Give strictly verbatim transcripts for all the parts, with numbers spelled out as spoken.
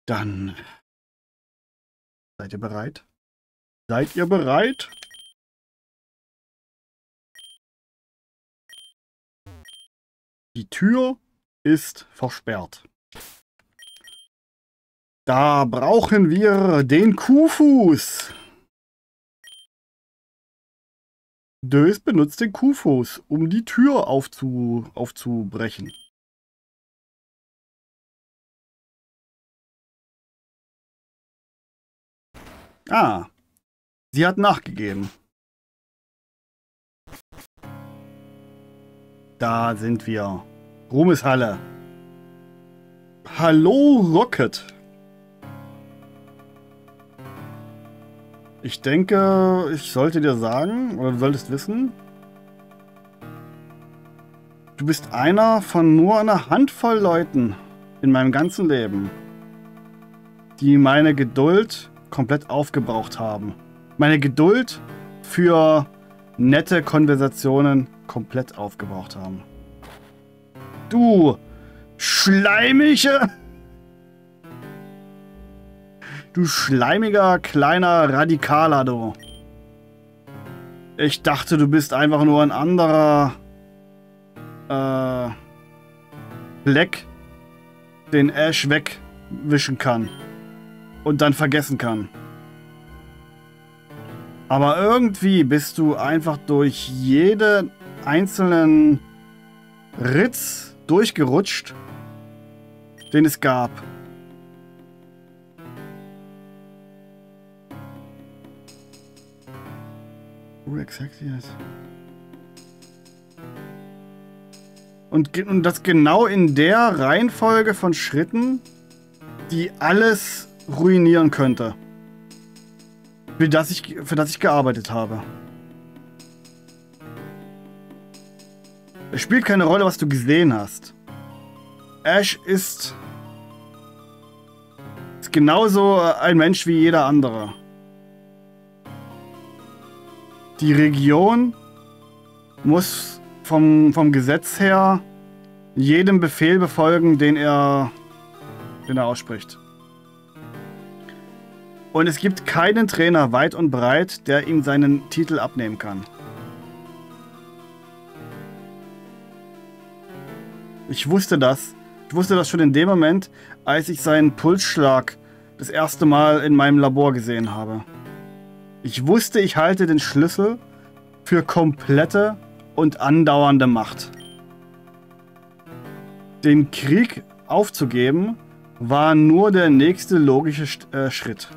Dann seid ihr bereit? Seid ihr bereit? Die Tür ist versperrt. Da brauchen wir den Kuhfuß. Dös benutzt den Kuhfuß, um die Tür aufzu, aufzubrechen. Ah, sie hat nachgegeben. Da sind wir. Ruhmeshalle. Hallo, Rocket. Ich denke, ich sollte dir sagen, oder du solltest wissen, du bist einer von nur einer Handvoll Leuten in meinem ganzen Leben, die meine Geduld komplett aufgebraucht haben. Meine Geduld für nette Konversationen komplett aufgebraucht haben. Du schleimige... Du schleimiger, kleiner Radikaler, du. Ich dachte, du bist einfach nur ein anderer äh, Fleck, den Ash wegwischen kann und dann vergessen kann. Aber irgendwie bist du einfach durch jeden einzelnen Ritz durchgerutscht, den es gab. Exactly yes. Und, und das genau in der Reihenfolge von Schritten, die alles ruinieren könnte. Für das ich, für das ich gearbeitet habe. Es spielt keine Rolle, was du gesehen hast. Ash ist, ist genauso ein Mensch wie jeder andere. Die Region muss vom, vom Gesetz her jedem Befehl befolgen, den er, den er ausspricht. Und es gibt keinen Trainer weit und breit, der ihm seinen Titel abnehmen kann. Ich wusste das. Ich wusste das schon in dem Moment, als ich seinen Pulsschlag das erste Mal in meinem Labor gesehen habe. Ich wusste, ich halte den Schlüssel für komplette und andauernde Macht. Den Krieg aufzugeben, war nur der nächste logische äh, Schritt.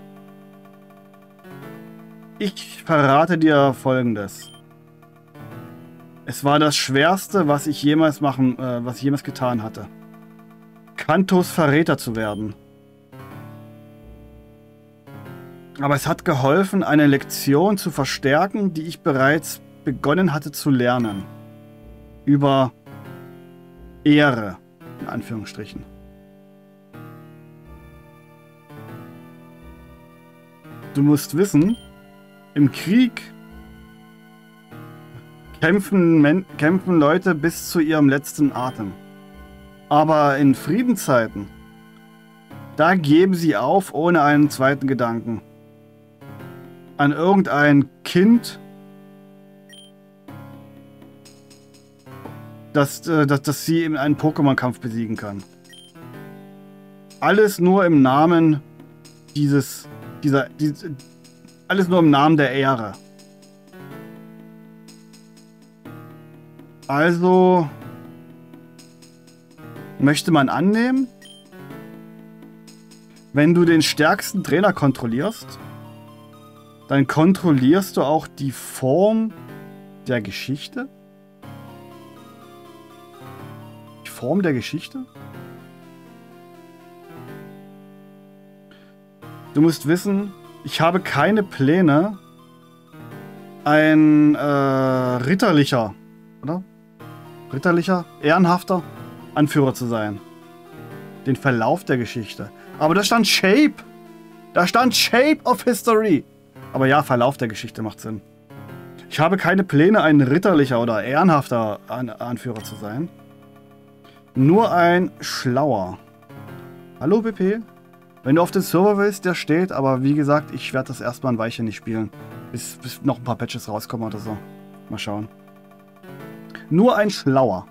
Ich verrate dir Folgendes. Es war das Schwerste, was ich jemals machen, äh, was ich jemals getan hatte. Cantos Verräter zu werden. Aber es hat geholfen, eine Lektion zu verstärken, die ich bereits begonnen hatte zu lernen. Über Ehre, in Anführungsstrichen. Du musst wissen, im Krieg kämpfen, Men kämpfen Leute bis zu ihrem letzten Atem. Aber in Friedenszeiten, da geben sie auf ohne einen zweiten Gedanken. An irgendein Kind, das, das, das sie in einem Pokémon-Kampf besiegen kann. Alles nur im Namen dieses, dieser, dieses, alles nur im Namen der Ehre. Also möchte man annehmen, wenn du den stärksten Trainer kontrollierst, dann kontrollierst du auch die Form der Geschichte? Die Form der Geschichte? Du musst wissen, ich habe keine Pläne, ein äh, ritterlicher, oder? Ritterlicher, ehrenhafter Anführer zu sein. Den Verlauf der Geschichte. Aber da stand Shape. Da stand Shape of History. Aber ja, Verlauf der Geschichte macht Sinn. Ich habe keine Pläne, ein ritterlicher oder ehrenhafter An Anführer zu sein. Nur ein schlauer. Hallo, B P. Wenn du auf den Server willst, der steht, aber wie gesagt, ich werde das erstmal ein Weilchen nicht spielen. Bis, bis noch ein paar Patches rauskommen oder so. Mal schauen. Nur ein Schlauer.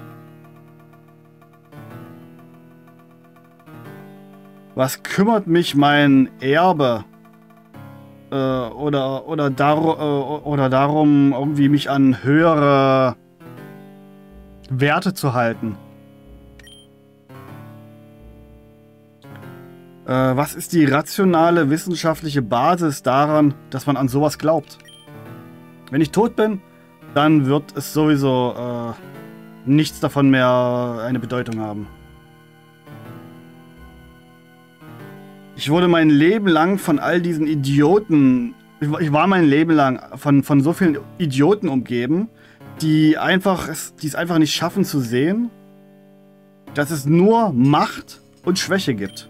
Was kümmert mich mein Erbe? Äh, oder, oder, dar äh, oder darum, irgendwie mich an höhere Werte zu halten? Was ist die rationale wissenschaftliche Basis daran, dass man an sowas glaubt? Wenn ich tot bin, dann wird es sowieso äh, nichts davon mehr eine Bedeutung haben. Ich wurde mein Leben lang von all diesen Idioten, ich war mein Leben lang von, von so vielen Idioten umgeben, die einfach, die es einfach nicht schaffen zu sehen, dass es nur Macht und Schwäche gibt.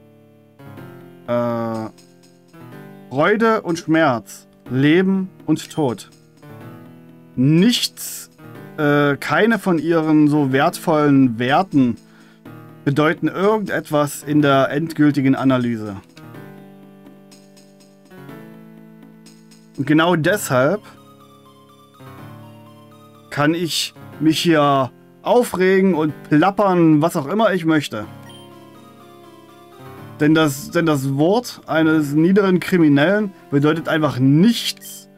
Äh, Freude und Schmerz, Leben und Tod. Nichts, äh, keine von ihren so wertvollen Werten bedeuten irgendetwas in der endgültigen Analyse. Und genau deshalb kann ich mich hier aufregen und plappern, was auch immer ich möchte. Denn das, denn das Wort eines niederen Kriminellen bedeutet einfach nichts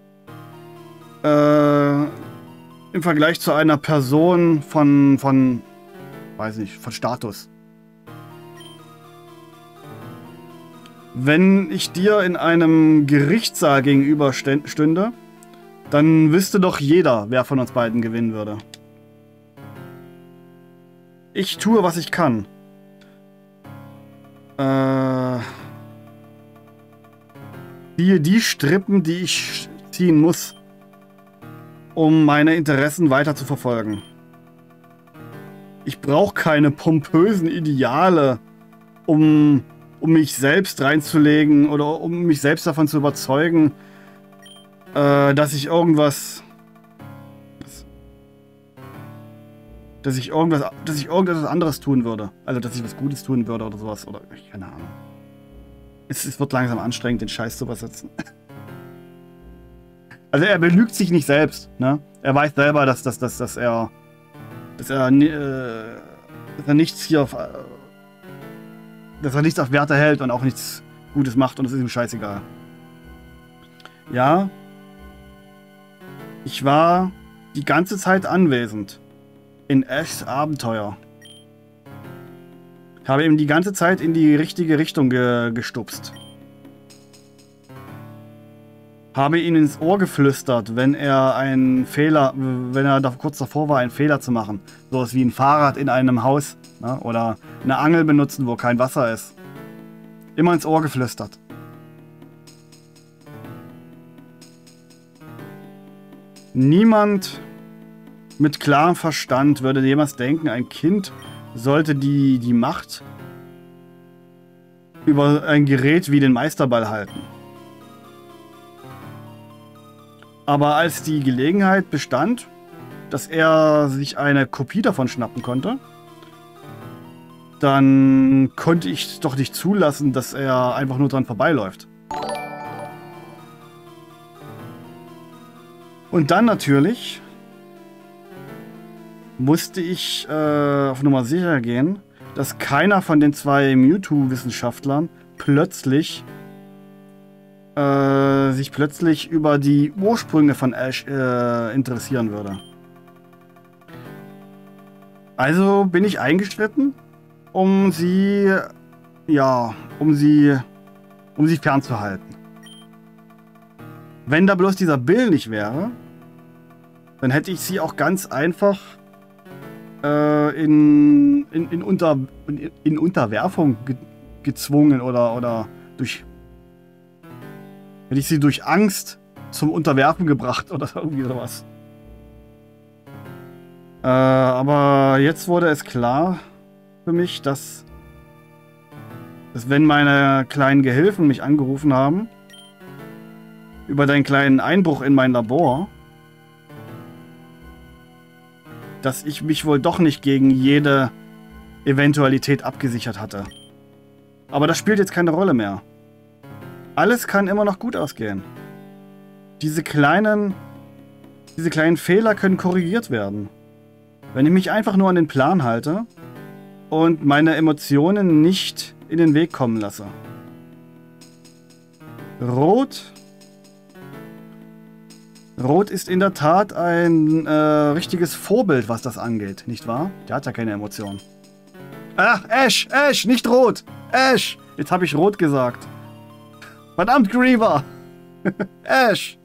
äh, im Vergleich zu einer Person von, von, weiß nicht, von Status. Wenn ich dir in einem Gerichtssaal gegenüber stünde, dann wüsste doch jeder, wer von uns beiden gewinnen würde. Ich tue, was ich kann. Äh, ziehe die Strippen, die ich ziehen muss, um meine Interessen weiter zu verfolgen. Ich brauche keine pompösen Ideale, um, um mich selbst reinzulegen oder um mich selbst davon zu überzeugen, äh, dass ich irgendwas... Dass ich irgendwas, dass ich irgendetwas anderes tun würde. Also, dass ich was Gutes tun würde oder sowas. Oder, keine Ahnung. Es, es wird langsam anstrengend, den Scheiß zu übersetzen. Also, er belügt sich nicht selbst, ne? Er weiß selber, dass, dass, dass, dass er... Dass er, äh, dass er nichts hier auf... Äh, dass er nichts auf Werte hält und auch nichts Gutes macht und es ist ihm scheißegal. Ja. Ich war die ganze Zeit anwesend. In Ashs Abenteuer. Ich habe ihm die ganze Zeit in die richtige Richtung ge gestupst. Habe ihn ins Ohr geflüstert, wenn er einen Fehler, wenn er da kurz davor war, einen Fehler zu machen. So was wie ein Fahrrad in einem Haus, ne? Oder eine Angel benutzen, wo kein Wasser ist. Immer ins Ohr geflüstert. Niemand mit klarem Verstand würde jemals denken, ein Kind sollte die, die Macht über ein Gerät wie den Meisterball halten. Aber als die Gelegenheit bestand, dass er sich eine Kopie davon schnappen konnte, dann konnte ich doch nicht zulassen, dass er einfach nur dran vorbeiläuft. Und dann natürlich musste ich äh, auf Nummer sicher gehen, dass keiner von den zwei Mewtwo-Wissenschaftlern plötzlich äh, sich plötzlich über die Ursprünge von Ash äh, interessieren würde. Also bin ich eingeschritten, um sie, ja, um sie, um sie fernzuhalten. Wenn da bloß dieser Bill nicht wäre, dann hätte ich sie auch ganz einfach In, in, in, Unter, in, in Unterwerfung ge gezwungen oder, oder durch... Hätte ich sie durch Angst zum Unterwerfen gebracht oder irgendwie sowas. Äh, aber jetzt wurde es klar für mich, dass, dass wenn meine kleinen Gehilfen mich angerufen haben über deinen kleinen Einbruch in mein Labor, dass ich mich wohl doch nicht gegen jede Eventualität abgesichert hatte. Aber das spielt jetzt keine Rolle mehr. Alles kann immer noch gut ausgehen. Diese kleinen, diese kleinen Fehler können korrigiert werden. Wenn ich mich einfach nur an den Plan halte und meine Emotionen nicht in den Weg kommen lasse. Rot. Rot ist in der Tat ein äh, richtiges Vorbild, was das angeht, nicht wahr? Der hat ja keine Emotionen. Ach, Ash, Ash, nicht Rot. Ash. Jetzt habe ich Rot gesagt. Verdammt, Griever. Ash.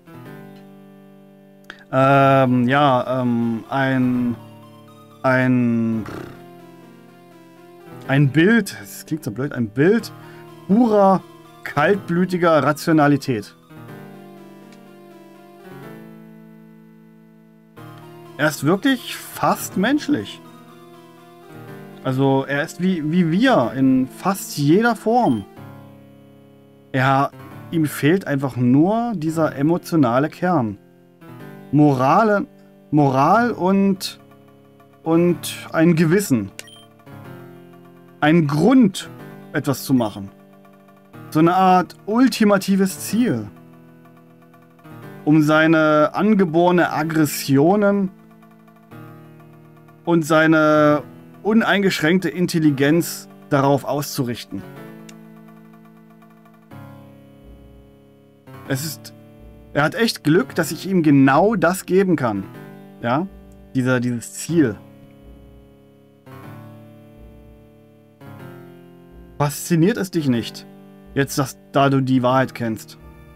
Ähm, ja, ähm, ein... Ein... Ein Bild, das klingt so blöd, ein Bild purer, kaltblütiger Rationalität. Er ist wirklich fast menschlich. Also er ist wie, wie wir in fast jeder Form. Er, ihm fehlt einfach nur dieser emotionale Kern. Morale, Moral und, und ein Gewissen. Ein Grund, etwas zu machen. So eine Art ultimatives Ziel. Um seine angeborene Aggressionen und seine uneingeschränkte Intelligenz darauf auszurichten. Es ist... Er hat echt Glück, dass ich ihm genau das geben kann. Ja? Dieser, dieses Ziel. Fasziniert es dich nicht? Jetzt, dass, da du die Wahrheit kennst.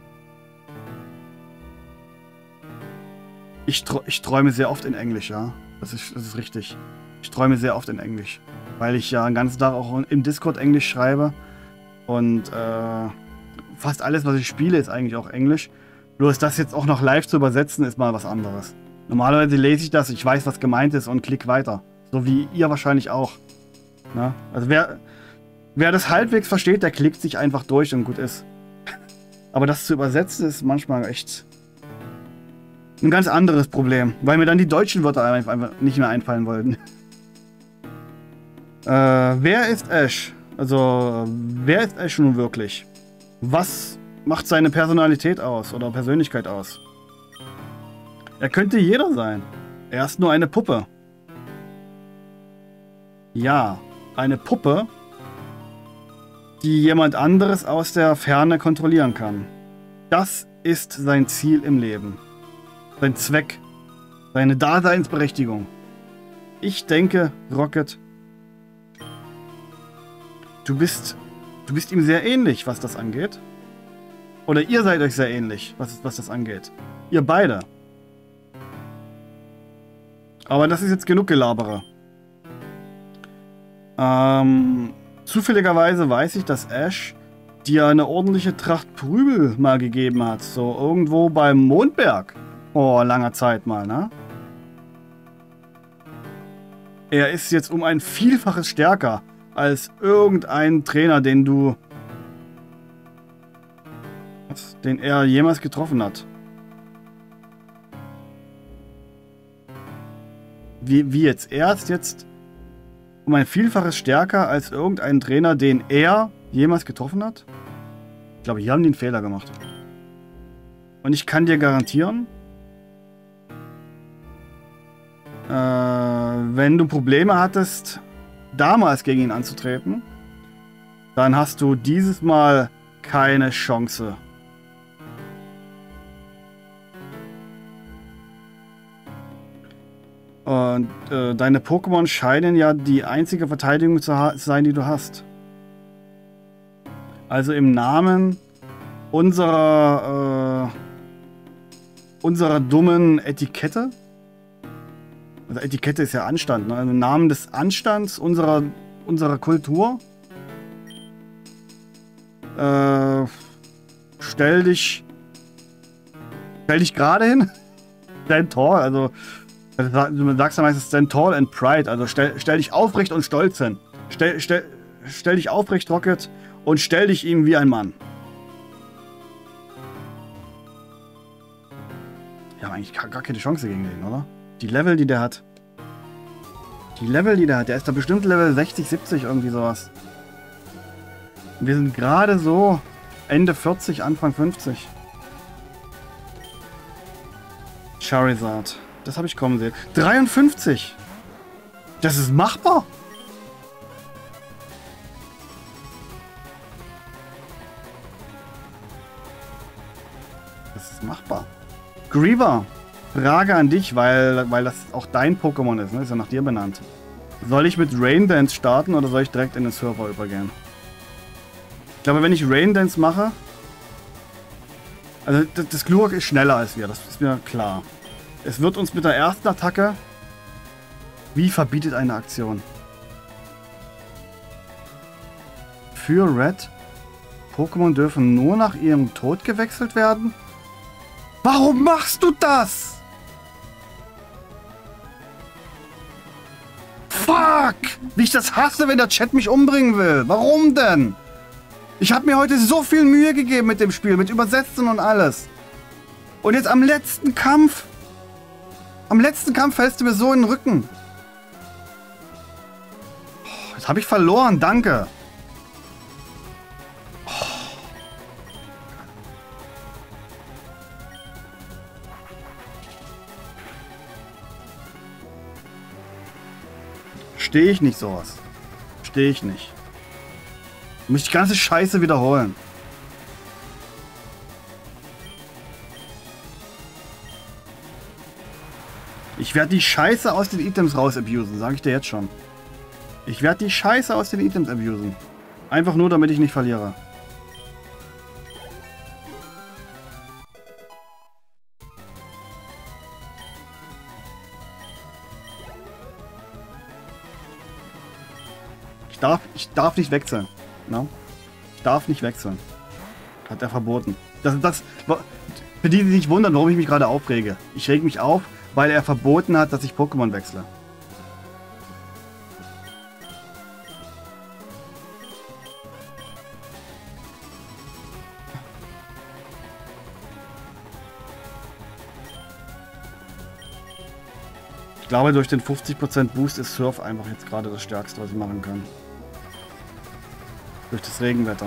Ich, ich träume sehr oft in Englisch, ja. Das ist, das ist richtig. Ich träume sehr oft in Englisch. Weil ich ja den ganzen Tag auch im Discord Englisch schreibe. Und äh, fast alles, was ich spiele, ist eigentlich auch Englisch. Bloß das jetzt auch noch live zu übersetzen, ist mal was anderes. Normalerweise lese ich das, ich weiß, was gemeint ist und klick weiter. So wie ihr wahrscheinlich auch. Na? Also wer, wer das halbwegs versteht, der klickt sich einfach durch und gut ist. Aber das zu übersetzen ist manchmal echt ein ganz anderes Problem. Weil mir dann die deutschen Wörter einfach nicht mehr einfallen wollten. Äh, wer ist Ash? Also, wer ist Ash nun wirklich? Was macht seine Personalität aus oder Persönlichkeit aus? Er könnte jeder sein. Er ist nur eine Puppe. Ja, eine Puppe, die jemand anderes aus der Ferne kontrollieren kann. Das ist sein Ziel im Leben. Sein Zweck. Seine Daseinsberechtigung. Ich denke, Rocket, du bist, du bist ihm sehr ähnlich, was das angeht. Oder ihr seid euch sehr ähnlich, was, was das angeht. Ihr beide. Aber das ist jetzt genug Gelabere. Ähm, zufälligerweise weiß ich, dass Ash dir eine ordentliche Tracht Prügel mal gegeben hat. So irgendwo beim Mondberg. Vor langer Zeit mal, ne? Er ist jetzt um ein Vielfaches stärker als irgendein Trainer, den du... den er jemals getroffen hat. Wie, wie jetzt? Er ist jetzt um ein Vielfaches stärker als irgendein Trainer, den er jemals getroffen hat? Ich glaube, hier haben die einen Fehler gemacht. Und ich kann dir garantieren, äh, wenn du Probleme hattest, damals gegen ihn anzutreten, dann hast du dieses Mal keine Chance. Und äh, deine Pokémon scheinen ja die einzige Verteidigung zu sein, die du hast. Also im Namen unserer, äh, unserer dummen Etikette. Also Etikette ist ja Anstand, ne? Also im Namen des Anstands unserer, unserer Kultur. Äh, stell dich, stell dich gerade hin. Dein Tor, also du sagst ja meistens stand tall and pride, also stell, stell dich aufrecht und stolz hin. Stell, stell, stell dich aufrecht, Rocket, und stell dich ihm wie ein Mann. Wir haben eigentlich gar, gar keine Chance gegen den, oder? Die Level, die der hat. Die Level, die der hat, der ist da bestimmt Level sechzig, siebzig, irgendwie sowas. Wir sind gerade so Ende vierzig, Anfang fünfzig. Charizard. Das habe ich kommen sehen. dreiundfünfzig. Das ist machbar. Das ist machbar. Griever. Frage an dich, weil, weil das auch dein Pokémon ist, ne? Ist ja nach dir benannt. Soll ich mit Rain Dance starten oder soll ich direkt in den Server übergehen? Ich glaube, wenn ich Rain Dance mache... Also das, das Glurak ist schneller als wir, das ist mir klar. Es wird uns mit der ersten Attacke... Wie verbietet eine Aktion? Für Red... Pokémon dürfen nur nach ihrem Tod gewechselt werden? Warum machst du das? Fuck! Wie ich das hasse, wenn der Chat mich umbringen will. Warum denn? Ich habe mir heute so viel Mühe gegeben mit dem Spiel, mit Übersetzen und alles. Und jetzt am letzten Kampf... Am letzten Kampf fällst du mir so in den Rücken. Jetzt habe ich verloren, danke. Stehe ich nicht sowas. Stehe ich nicht. Muss ich die ganze Scheiße wiederholen. Ich werde die Scheiße aus den Items raus abusen, sage ich dir jetzt schon. Ich werde die Scheiße aus den Items abusen. Einfach nur, damit ich nicht verliere. Ich darf, ich darf nicht wechseln. No? Ich darf nicht wechseln. Hat er verboten. Das, das, für die, die sich wundern, warum ich mich gerade aufrege. Ich reg mich auf, weil er verboten hat, dass ich Pokémon wechsle. Ich glaube, durch den fünfzig Prozent Boost ist Surf einfach jetzt gerade das Stärkste, was ich machen kann. Durch das Regenwetter.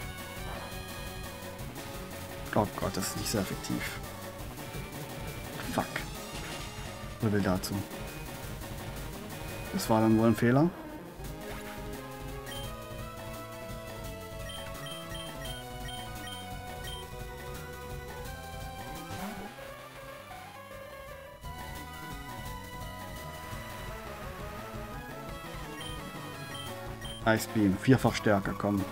Oh Gott, das ist nicht sehr effektiv. Fuck. So viel dazu. Das war dann wohl ein Fehler. Ice Beam, vierfach stärker, komm.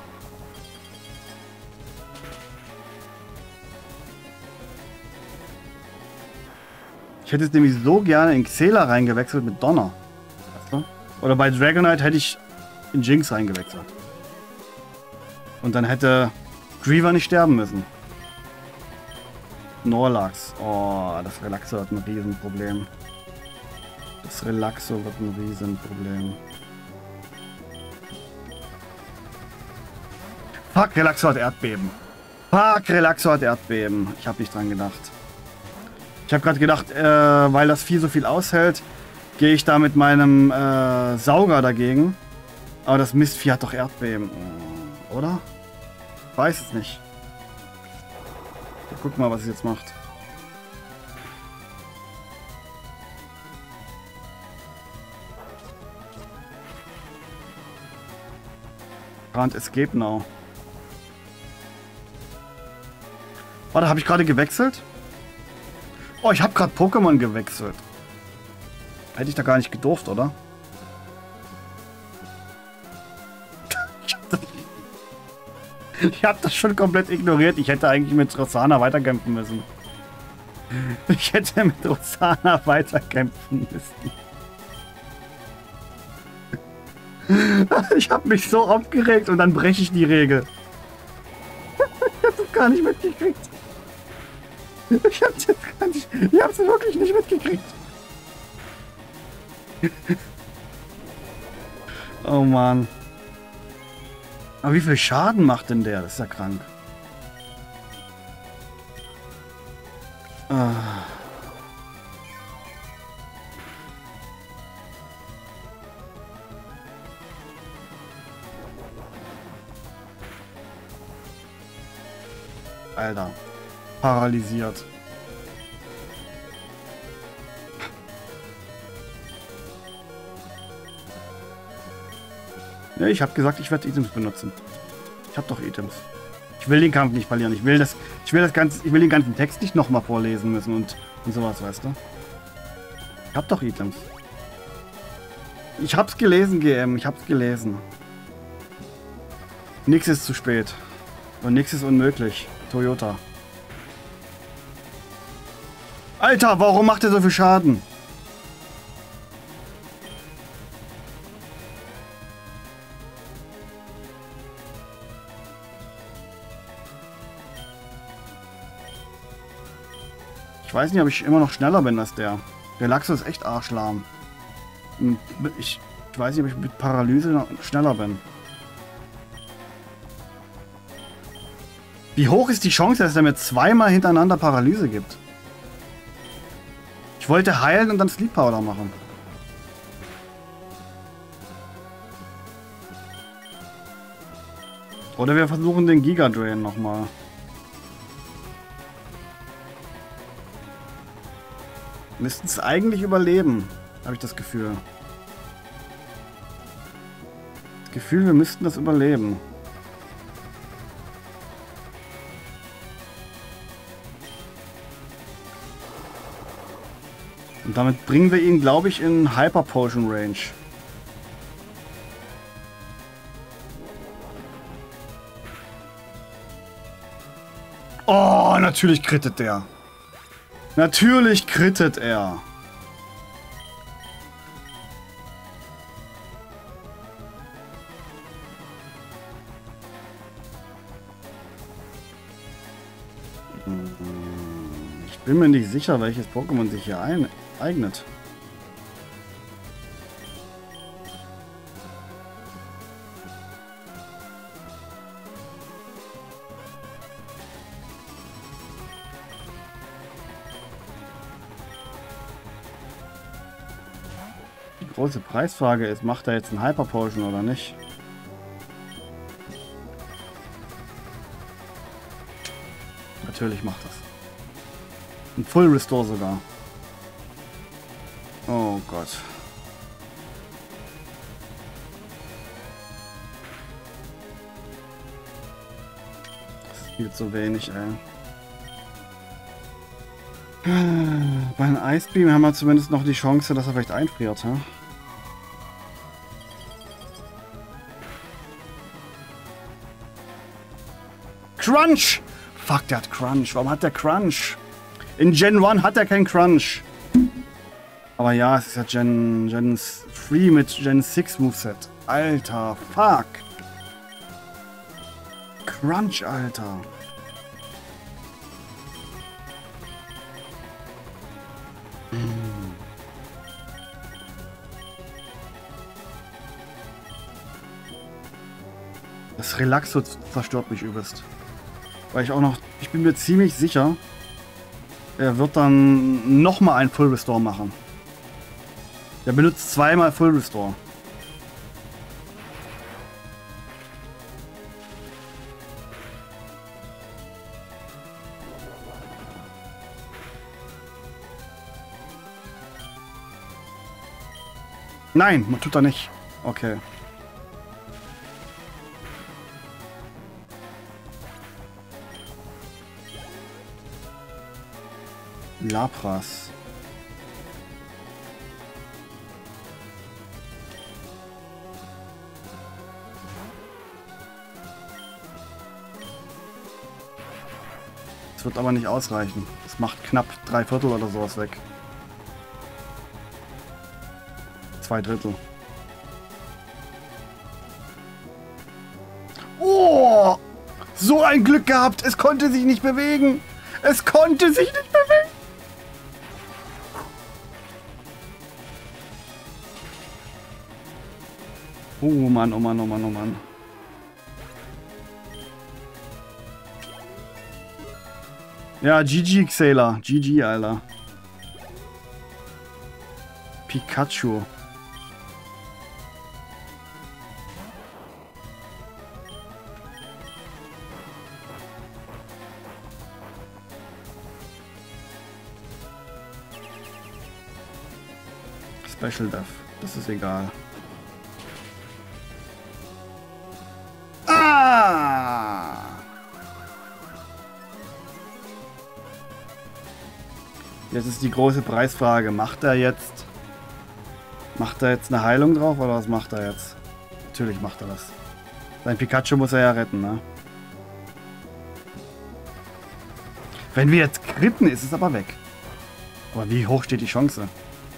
Ich hätte es nämlich so gerne in Xela reingewechselt mit Donner. Weißt du? Oder bei Dragonite hätte ich in Jinx reingewechselt. Und dann hätte Griever nicht sterben müssen. Norlax. Oh, das Relaxo hat ein Riesenproblem. Das Relaxo wird ein Riesenproblem. Fuck, Relaxo hat Erdbeben. Fuck, Relaxo hat Erdbeben. Ich habe nicht dran gedacht. Ich habe gerade gedacht, äh, weil das Vieh so viel aushält, gehe ich da mit meinem äh, Sauger dagegen. Aber das Mistvieh hat doch Erdbeben. Oder? Ich weiß es nicht. Guck mal, was es jetzt macht. Can't escape now. Warte, habe ich gerade gewechselt? Oh, ich habe gerade Pokémon gewechselt. Hätte ich da gar nicht gedurft, oder? Ich habe das, ich hab das schon komplett ignoriert. Ich hätte eigentlich mit Rosanna weiterkämpfen müssen. Ich hätte mit Rosanna weiterkämpfen müssen. Ich habe mich so aufgeregt und dann breche ich die Regel. Ich habe das gar nicht mitgekriegt. Ich hab's jetzt gar nicht. Ich hab's wirklich nicht mitgekriegt. Oh Mann. Aber wie viel Schaden macht denn der? Das ist ja krank. Ah. Alter. Paralysiert. Ja, ich habe gesagt, ich werde Items benutzen. Ich habe doch Items. Ich will den Kampf nicht verlieren. Ich will das, ich will das ganze, ich will den ganzen Text nicht nochmal vorlesen müssen und, und sowas, weißt du? Ich habe doch Items. Ich hab's gelesen, G M. Ich hab's gelesen. Nix ist zu spät. Und nix ist unmöglich. Toyota. Alter, warum macht er so viel Schaden? Ich weiß nicht, ob ich immer noch schneller bin als der. Der Laxo ist echt arschlahm. Ich, ich weiß nicht, ob ich mit Paralyse noch schneller bin. Wie hoch ist die Chance, dass er mir zweimal hintereinander Paralyse gibt? Ich wollte heilen und dann Sleep Powder machen. Oder wir versuchen den Giga Drain nochmal. Müssten es eigentlich überleben, habe ich das Gefühl. Das Gefühl, wir müssten das überleben. Und damit bringen wir ihn, glaube ich, in Hyper Potion Range. Oh, natürlich crittet der. Natürlich crittet er. Ich bin mir nicht sicher, welches Pokémon sich hier ein eignet. Die große Preisfrage ist, macht er jetzt einen Hyper Potion oder nicht? Natürlich macht das. Ein Full Restore sogar. Oh Gott. Das ist viel zu wenig, ey. Bei einem Ice Beam haben wir zumindest noch die Chance, dass er vielleicht einfriert, hä? Crunch! Fuck, der hat Crunch. Warum hat der Crunch? In Gen eins hat er keinen Crunch. Aber ja, es ist ja Gen, Gen drei mit Gen sechs Moveset. Alter, fuck. Crunch, Alter. Hm. Das Relaxo zerstört mich übelst. Weil ich auch noch, ich bin mir ziemlich sicher, er wird dann nochmal ein Full Restore machen. Der benutzt zweimal Full Restore. Nein, man tut er nicht. Okay. Lapras. Das wird aber nicht ausreichen. Das macht knapp drei Viertel oder sowas weg. Zwei Drittel. Oh! So ein Glück gehabt! Es konnte sich nicht bewegen! Es konnte sich nicht bewegen! Oh Mann, oh Mann, oh Mann, oh Mann. Ja, G G, Xela. G G, Alter. Pikachu. Special Death. Das ist egal. Ah! Jetzt ist die große Preisfrage. Macht er jetzt... Macht er jetzt eine Heilung drauf oder was macht er jetzt? Natürlich macht er das. Sein Pikachu muss er ja retten, ne? Wenn wir jetzt kritten, ist es aber weg. Aber wie hoch steht die Chance?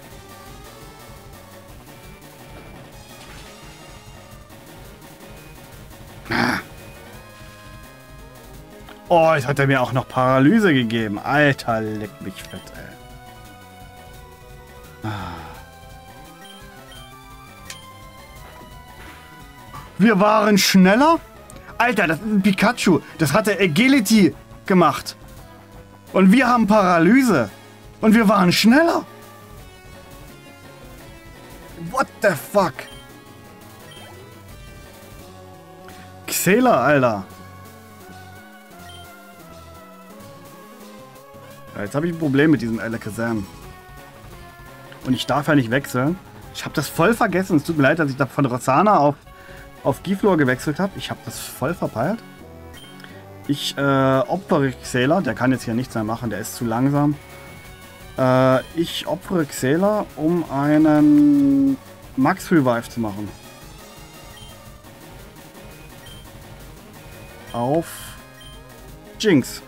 Ah. Oh, jetzt hat er mir auch noch Paralyse gegeben. Alter, leck mich fett, ey. Ah. Wir waren schneller? Alter, das ist ein Pikachu. Das hatte Agility gemacht. Und wir haben Paralyse. Und wir waren schneller. What the fuck? Xela, Alter. Ja, jetzt habe ich ein Problem mit diesem Alakazam. Und ich darf ja nicht wechseln. Ich habe das voll vergessen. Es tut mir leid, dass ich da von Roxana auf, auf Giflor gewechselt habe. Ich habe das voll verpeilt. Ich äh, opfere Xela. Der kann jetzt hier nichts mehr machen. Der ist zu langsam. Äh, ich opfere Xela, um einen Max Revive zu machen. Auf Jinx.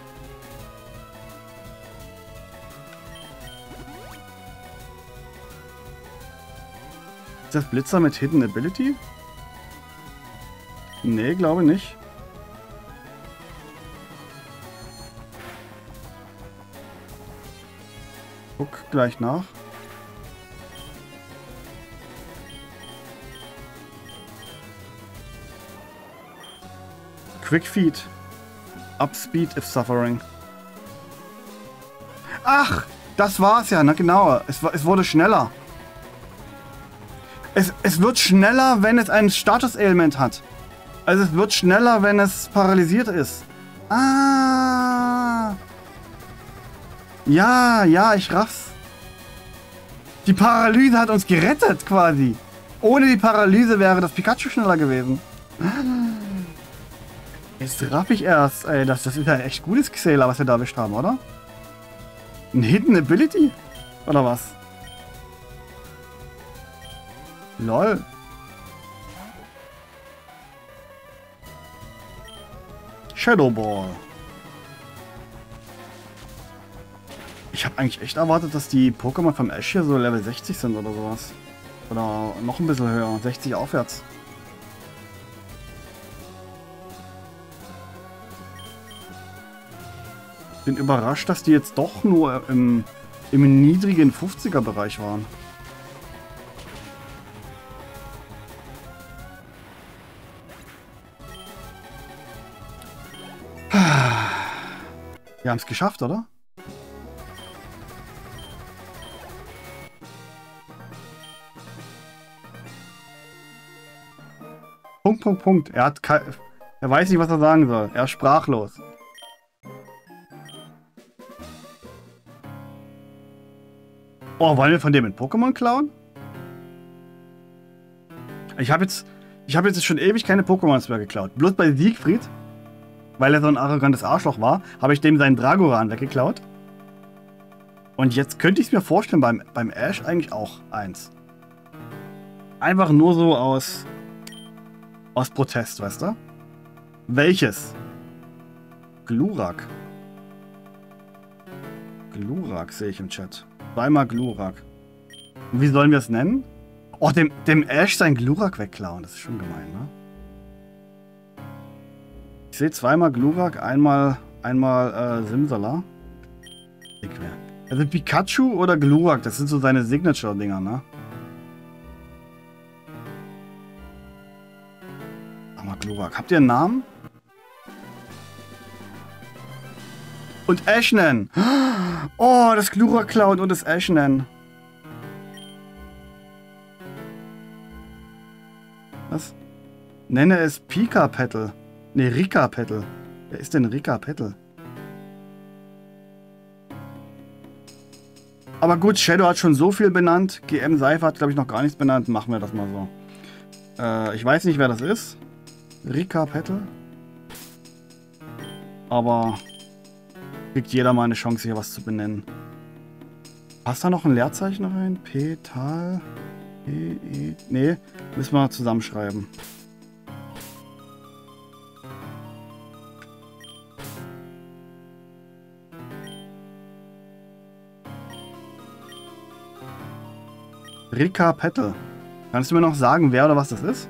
Ist das Blitzer mit Hidden Ability? Nee, glaube nicht. Guck gleich nach. Quick Feed. Up Speed if suffering. Ach, das war's ja, na genau. Es, es wurde schneller. Es, es wird schneller, wenn es ein Status-Element hat. Also es wird schneller, wenn es paralysiert ist. Ah. Ja, ja, ich raff's. Die Paralyse hat uns gerettet quasi. Ohne die Paralyse wäre das Pikachu schneller gewesen. Jetzt raff ich erst. Ey, das, das ist ja ein echt gutes Xela, was wir da erwischt haben, oder? Ein Hidden Ability? Oder was? Lol. Shadow Ball. Ich habe eigentlich echt erwartet, dass die Pokémon vom Ash hier so Level sechzig sind oder sowas. Oder noch ein bisschen höher, sechzig aufwärts. Bin überrascht, dass die jetzt doch nur im, im niedrigen fünfziger Bereich waren. Wir haben es geschafft, oder? Punkt, Punkt, Punkt. Er hat kein, er weiß nicht, was er sagen soll. Er ist sprachlos. Oh, wollen wir von dem ein Pokémon klauen? Ich habe jetzt, ich habe jetzt schon ewig keine Pokémons mehr geklaut. Bloß bei Siegfried, weil er so ein arrogantes Arschloch war, habe ich dem seinen Dragoran weggeklaut. Und jetzt könnte ich es mir vorstellen, beim, beim Ash eigentlich auch eins. Einfach nur so aus, aus Protest, weißt du? Welches? Glurak. Glurak sehe ich im Chat. Zweimal Glurak. Und wie sollen wir es nennen? Oh, dem, dem Ash sein Glurak wegklauen. Das ist schon gemein, ne? Ich sehe zweimal Glurak, einmal, einmal äh, Simsala. Also Pikachu oder Glurak, das sind so seine Signature-Dinger, ne? Sag mal Glurak. Habt ihr einen Namen? Und Ash nennen. Oh, das Glurak klauen und das Ash nennen. Was? Nenne es Pika Petal. Ne, Rika Petal. Wer ist denn Rika Petal? Aber gut, Shadow hat schon so viel benannt. G M Seifer hat, glaube ich, noch gar nichts benannt. Machen wir das mal so. Äh, ich weiß nicht, wer das ist. Rika Petal. Aber kriegt jeder mal eine Chance, hier was zu benennen. Passt da noch ein Leerzeichen rein? Petal. E, E. Nee, müssen wir zusammenschreiben. Rika Petal. Kannst du mir noch sagen, wer oder was das ist?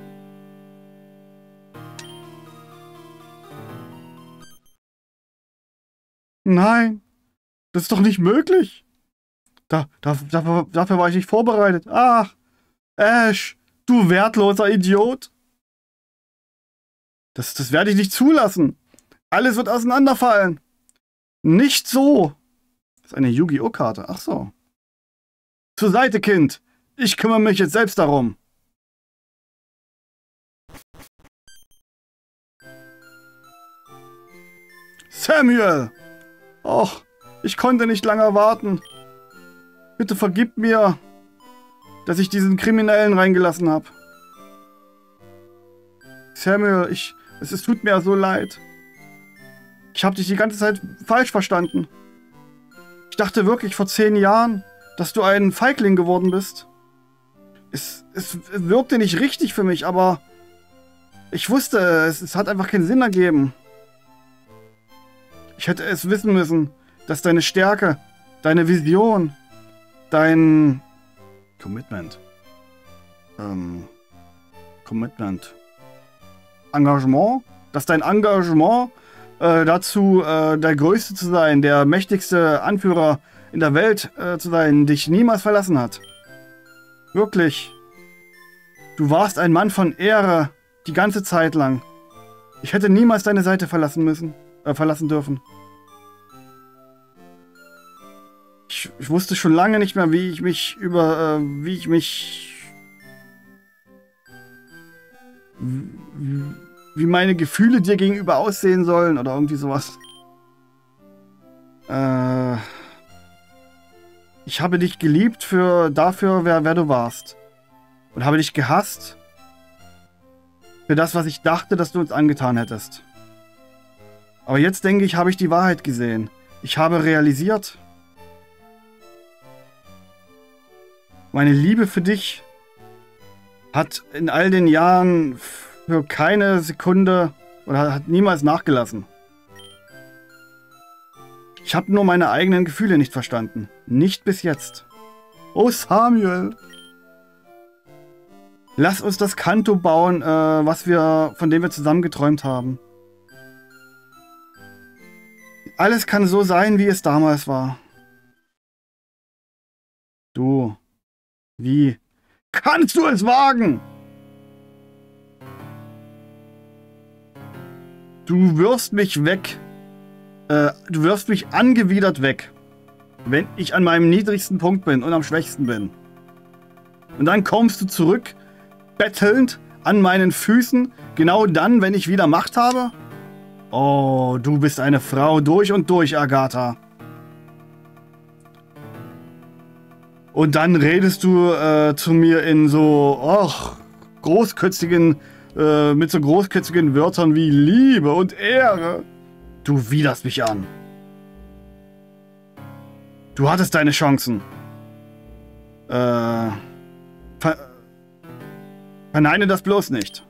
Nein, das ist doch nicht möglich. Da, da, dafür, dafür war ich nicht vorbereitet. Ach, Ash, du wertloser Idiot. Das, das werde ich nicht zulassen. Alles wird auseinanderfallen. Nicht so. Das ist eine Yu-Gi-Oh! Karte. Ach so. Zur Seite, Kind. Ich kümmere mich jetzt selbst darum. Samuel! Och, ich konnte nicht lange warten. Bitte vergib mir, dass ich diesen Kriminellen reingelassen habe. Samuel, ich, es, es tut mir so leid. Ich habe dich die ganze Zeit falsch verstanden. Ich dachte wirklich vor zehn Jahren, dass du ein Feigling geworden bist. Es, es wirkte nicht richtig für mich, aber ich wusste, es, es hat einfach keinen Sinn ergeben. Ich hätte es wissen müssen, dass deine Stärke, deine Vision, dein Commitment, ähm, Commitment, Engagement, dass dein Engagement äh, dazu, äh, der Größte zu sein, der mächtigste Anführer in der Welt äh, zu sein, dich niemals verlassen hat. Wirklich. Du warst ein Mann von Ehre, die ganze Zeit lang. Ich hätte niemals deine Seite verlassen müssen, äh, verlassen dürfen. Ich, ich wusste schon lange nicht mehr, wie ich mich über, äh, wie ich mich, wie, wie meine Gefühle dir gegenüber aussehen sollen oder irgendwie sowas. Äh, ich habe dich geliebt für dafür, wer, wer du warst. Und habe dich gehasst für das, was ich dachte, dass du uns angetan hättest. Aber jetzt denke ich, habe ich die Wahrheit gesehen. Ich habe realisiert, meine Liebe für dich hat in all den Jahren für keine Sekunde oder hat niemals nachgelassen. Ich habe nur meine eigenen Gefühle nicht verstanden. Nicht bis jetzt. Oh Samuel! Lass uns das Kanto bauen, äh, was wir, von dem wir zusammen geträumt haben. Alles kann so sein, wie es damals war. Du, wie kannst du es wagen? Du wirfst mich weg. Äh, du wirfst mich angewidert weg, wenn ich an meinem niedrigsten Punkt bin und am schwächsten bin. Und dann kommst du zurück, bettelnd an meinen Füßen, genau dann, wenn ich wieder Macht habe? Oh, du bist eine Frau durch und durch, Agatha. Und dann redest du äh, zu mir in so, ach, großkötzigen, äh, mit so großkötzigen Wörtern wie Liebe und Ehre. Du widerst mich an. Du hattest deine Chancen. Äh, ver verneine das bloß nicht.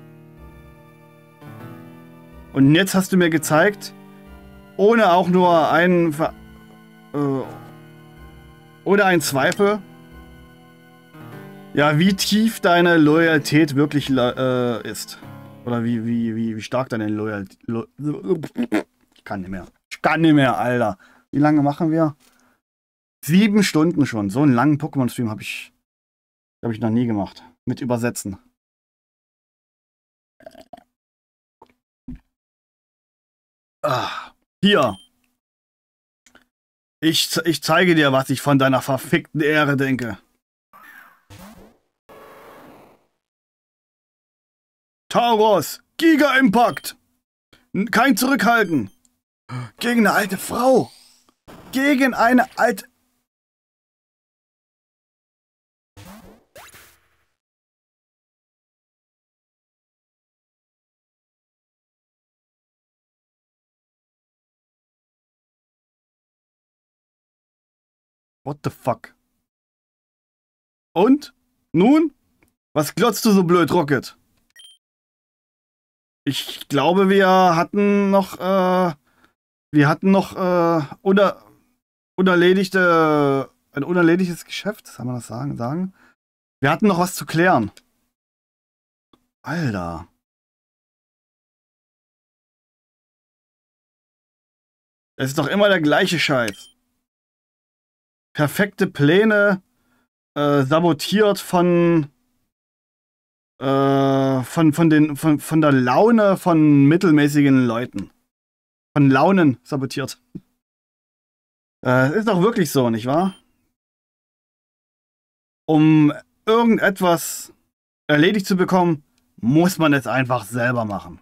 Und jetzt hast du mir gezeigt, ohne auch nur einen, Ver äh, oder einen Zweifel, ja, wie tief deine Loyalität wirklich äh, ist. Oder wie, wie, wie, wie stark deine Loyalität... Lo ich kann nicht mehr. Ich kann nicht mehr, Alter. Wie lange machen wir? Sieben Stunden schon. So einen langen Pokémon-Stream habe ich, hab ich noch nie gemacht. Mit Übersetzen. Ah, hier. Ich, ich zeige dir, was ich von deiner verfickten Ehre denke. Tauros, Giga Impact. Kein Zurückhalten. Gegen eine alte Frau. Gegen eine alte... What the fuck? Und? Nun? Was glotzt du so blöd, Rocket? Ich glaube, wir hatten noch, äh, wir hatten noch, äh, uner, unerledigte, ein unerledigtes Geschäft, kann man das sagen, sagen? Wir hatten noch was zu klären. Alter. Es ist doch immer der gleiche Scheiß. Perfekte Pläne, äh, sabotiert von, äh, von, von, den, von, von der Laune von mittelmäßigen Leuten. Von Launen sabotiert. Äh, ist doch wirklich so, nicht wahr? Um irgendetwas erledigt zu bekommen, muss man es einfach selber machen.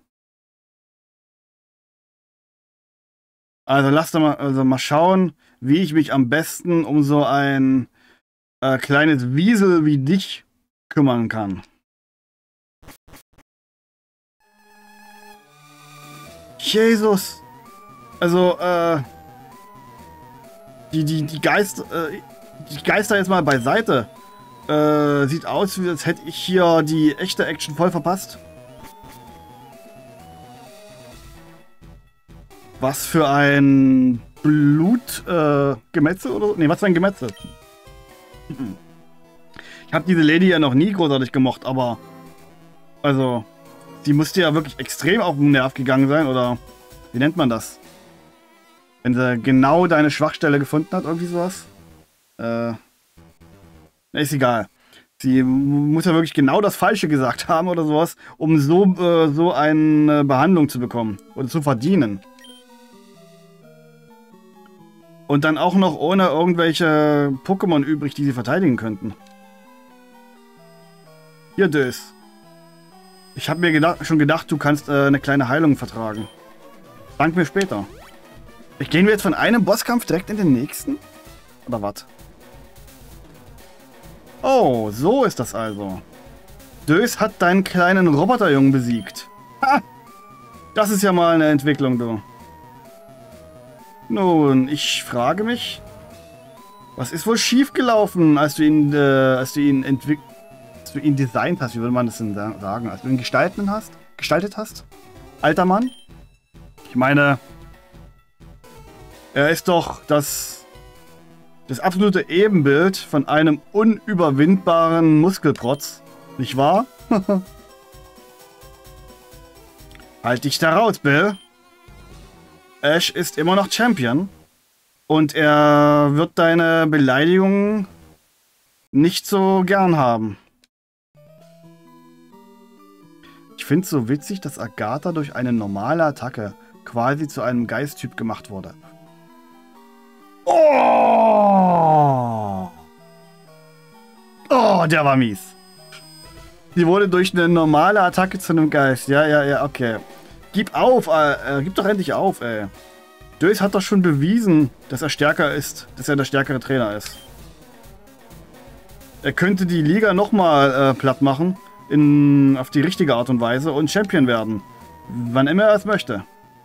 Also lasst mal, also mal schauen, wie ich mich am besten um so ein äh, kleines Wiesel wie dich kümmern kann. Jesus! Also, äh, die, die, die, Geist, äh, die Geister jetzt mal beiseite. Äh, sieht aus, wie als hätte ich hier die echte Action voll verpasst. Was für ein Blutgemetzel äh, Gemetzel oder so? Ne, was für ein Gemetzel? Ich habe diese Lady ja noch nie großartig gemocht, aber also, die musste ja wirklich extrem auf den Nerv gegangen sein, oder wie nennt man das? Wenn sie genau deine Schwachstelle gefunden hat, irgendwie sowas. Äh, ist egal. Sie muss ja wirklich genau das Falsche gesagt haben oder sowas, um so, äh, so eine Behandlung zu bekommen oder zu verdienen. Und dann auch noch ohne irgendwelche Pokémon übrig, die sie verteidigen könnten. Hier, Dös. Ich habe mir gedacht, schon gedacht, du kannst äh, eine kleine Heilung vertragen. Dank mir später. Gehen wir jetzt von einem Bosskampf direkt in den nächsten? Oder was? Oh, so ist das also. Dös hat deinen kleinen Roboterjungen besiegt. Ha! Das ist ja mal eine Entwicklung, du. Nun, ich frage mich, was ist wohl schiefgelaufen, als du ihn, äh, als du ihn entwickelt, als du ihn designt hast, wie würde man das denn sagen, als du ihn gestalten hast, gestaltet hast, alter Mann? Ich meine, er ist doch das, das absolute Ebenbild von einem unüberwindbaren Muskelprotz, nicht wahr? Halt dich da raus, Bill. Ash ist immer noch Champion und er wird deine Beleidigungen nicht so gern haben. Ich finde es so witzig, dass Agatha durch eine normale Attacke quasi zu einem Geisttyp gemacht wurde. Oh! Oh, der war mies. Sie wurde durch eine normale Attacke zu einem Geist. Ja, ja, ja, okay. Gib auf, äh, gib doch endlich auf, ey. Dös hat doch schon bewiesen, dass er stärker ist, dass er der stärkere Trainer ist. Er könnte die Liga nochmal äh, platt machen, in, auf die richtige Art und Weise und Champion werden. Wann immer er es möchte.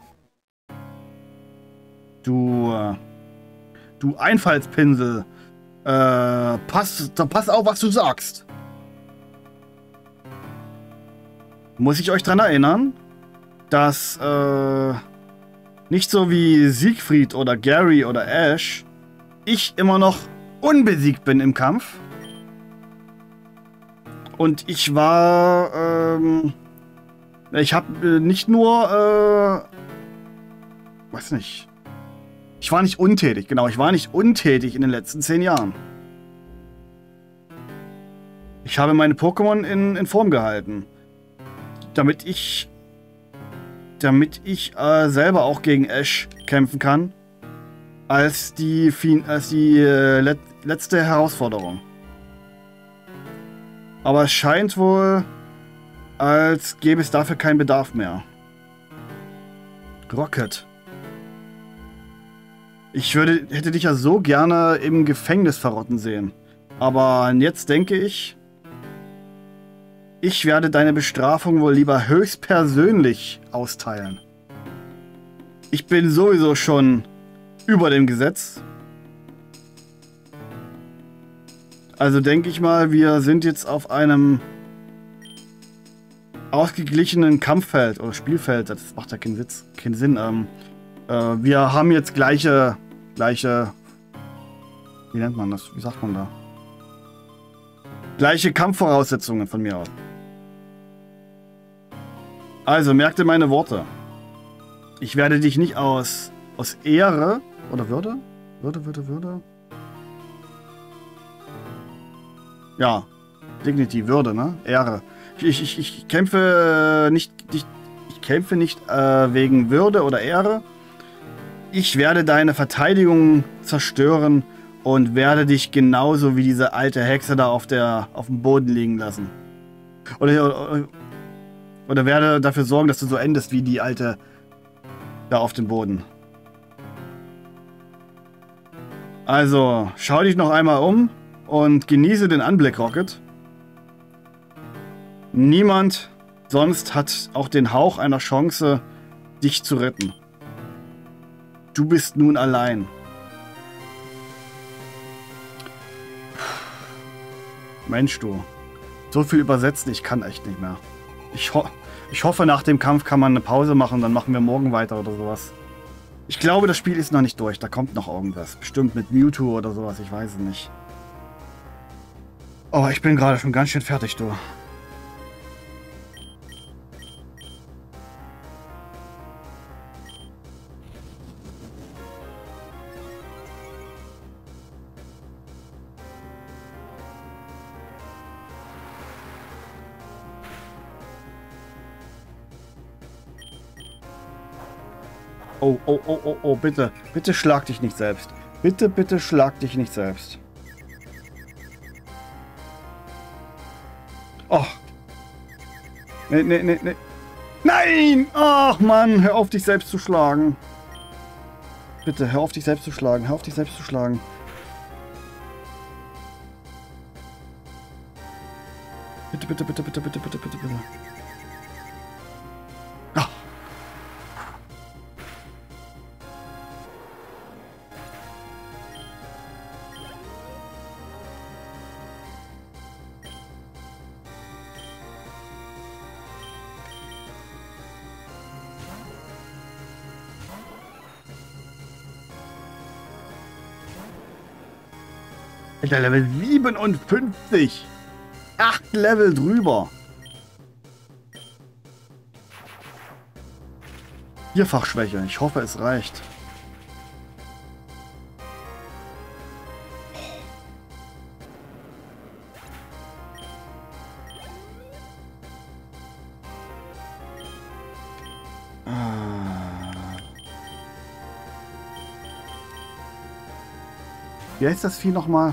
Du, äh, du Einfallspinsel. Äh, pass, pass auf, was du sagst. Muss ich euch dran erinnern, dass äh, nicht so wie Siegfried oder Gary oder Ash, ich immer noch unbesiegt bin im Kampf. Und ich war, ähm, ich habe nicht nur, äh, weiß nicht, ich war nicht untätig, genau, ich war nicht untätig in den letzten zehn Jahren. Ich habe meine Pokémon in, in Form gehalten, damit ich damit ich äh, selber auch gegen Ash kämpfen kann, als die, als die äh, let letzte Herausforderung. Aber es scheint wohl, als gäbe es dafür keinen Bedarf mehr. Rocket. Ich würde, hätte dich ja so gerne im Gefängnis verrotten sehen. Aber jetzt denke ich, ich werde deine Bestrafung wohl lieber höchstpersönlich austeilen. Ich bin sowieso schon über dem Gesetz. Also denke ich mal, wir sind jetzt auf einem ausgeglichenen Kampffeld oder Spielfeld. Das macht ja keinen Witz, keinen Sinn. Ähm, äh, wir haben jetzt gleiche, gleiche, wie nennt man das? Wie sagt man da? Gleiche Kampfvoraussetzungen von mir aus. Also, merk dir meine Worte. Ich werde dich nicht aus, aus Ehre oder Würde? Würde, Würde, Würde? Ja, Dignity, Würde, ne? Ehre. Ich, ich, ich kämpfe nicht, ich, ich kämpfe nicht äh, wegen Würde oder Ehre. Ich werde deine Verteidigung zerstören und werde dich genauso wie diese alte Hexe da auf, der, auf dem Boden liegen lassen. Oder, oder, oder werde dafür sorgen, dass du so endest wie die alte da auf dem Boden. Also, schau dich noch einmal um und genieße den Anblick, Rocket. Niemand sonst hat auch den Hauch einer Chance, dich zu retten. Du bist nun allein. Mensch, du. So viel übersetzen, ich kann echt nicht mehr. Ich, ho ich hoffe, nach dem Kampf kann man eine Pause machen, dann machen wir morgen weiter oder sowas. Ich glaube, das Spiel ist noch nicht durch. Da kommt noch irgendwas. Bestimmt mit Mewtwo oder sowas, ich weiß es nicht. Oh, ich bin gerade schon ganz schön fertig, du. Oh, oh, oh, oh, oh, bitte. Bitte schlag dich nicht selbst. Bitte, bitte schlag dich nicht selbst. Oh. Nee, nee, nee, nee. Nein! Ach, Mann, hör auf, dich selbst zu schlagen. Bitte, hör auf, dich selbst zu schlagen. Hör auf, dich selbst zu schlagen. Bitte, bitte, bitte, bitte, bitte, bitte, bitte, bitte. Ah. Alter, Level siebenundfünfzig. Acht Level drüber. Vierfachschwäche. Ich hoffe, es reicht. Wie heißt das Vieh nochmal?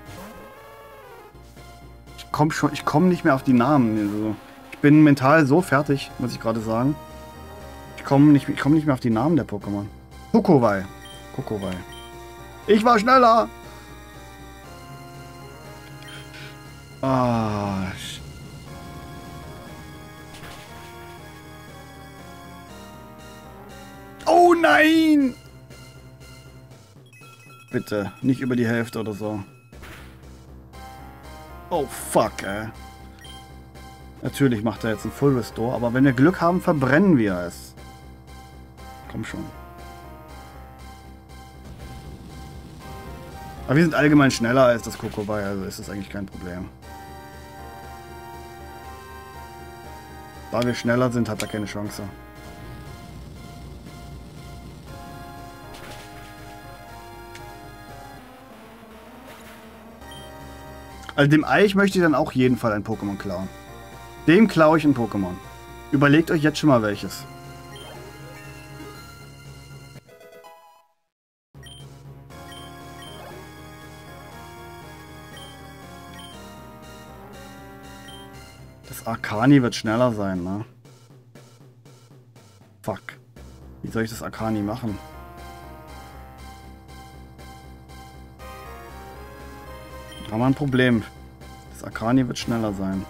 Ich komme schon, ich komme nicht mehr auf die Namen. Also, ich bin mental so fertig, muss ich gerade sagen. Ich komme nicht, ich komme nicht mehr auf die Namen der Pokémon. Kokowai. Kokowai. Ich war schneller! Ah. Oh nein! Bitte, nicht über die Hälfte oder so. Oh fuck, ey. Natürlich macht er jetzt einen Full Restore, aber wenn wir Glück haben, verbrennen wir es. Komm schon. Aber wir sind allgemein schneller als das Kokowai, also ist das eigentlich kein Problem. Da wir schneller sind, hat er keine Chance. Also dem Eich möchte ich dann auch jeden Fall ein Pokémon klauen. Dem klaue ich ein Pokémon. Überlegt euch jetzt schon mal welches. Das Arcani wird schneller sein, ne? Fuck. Wie soll ich das Arcani machen? Da haben wir ein Problem. Das Arcani wird schneller sein.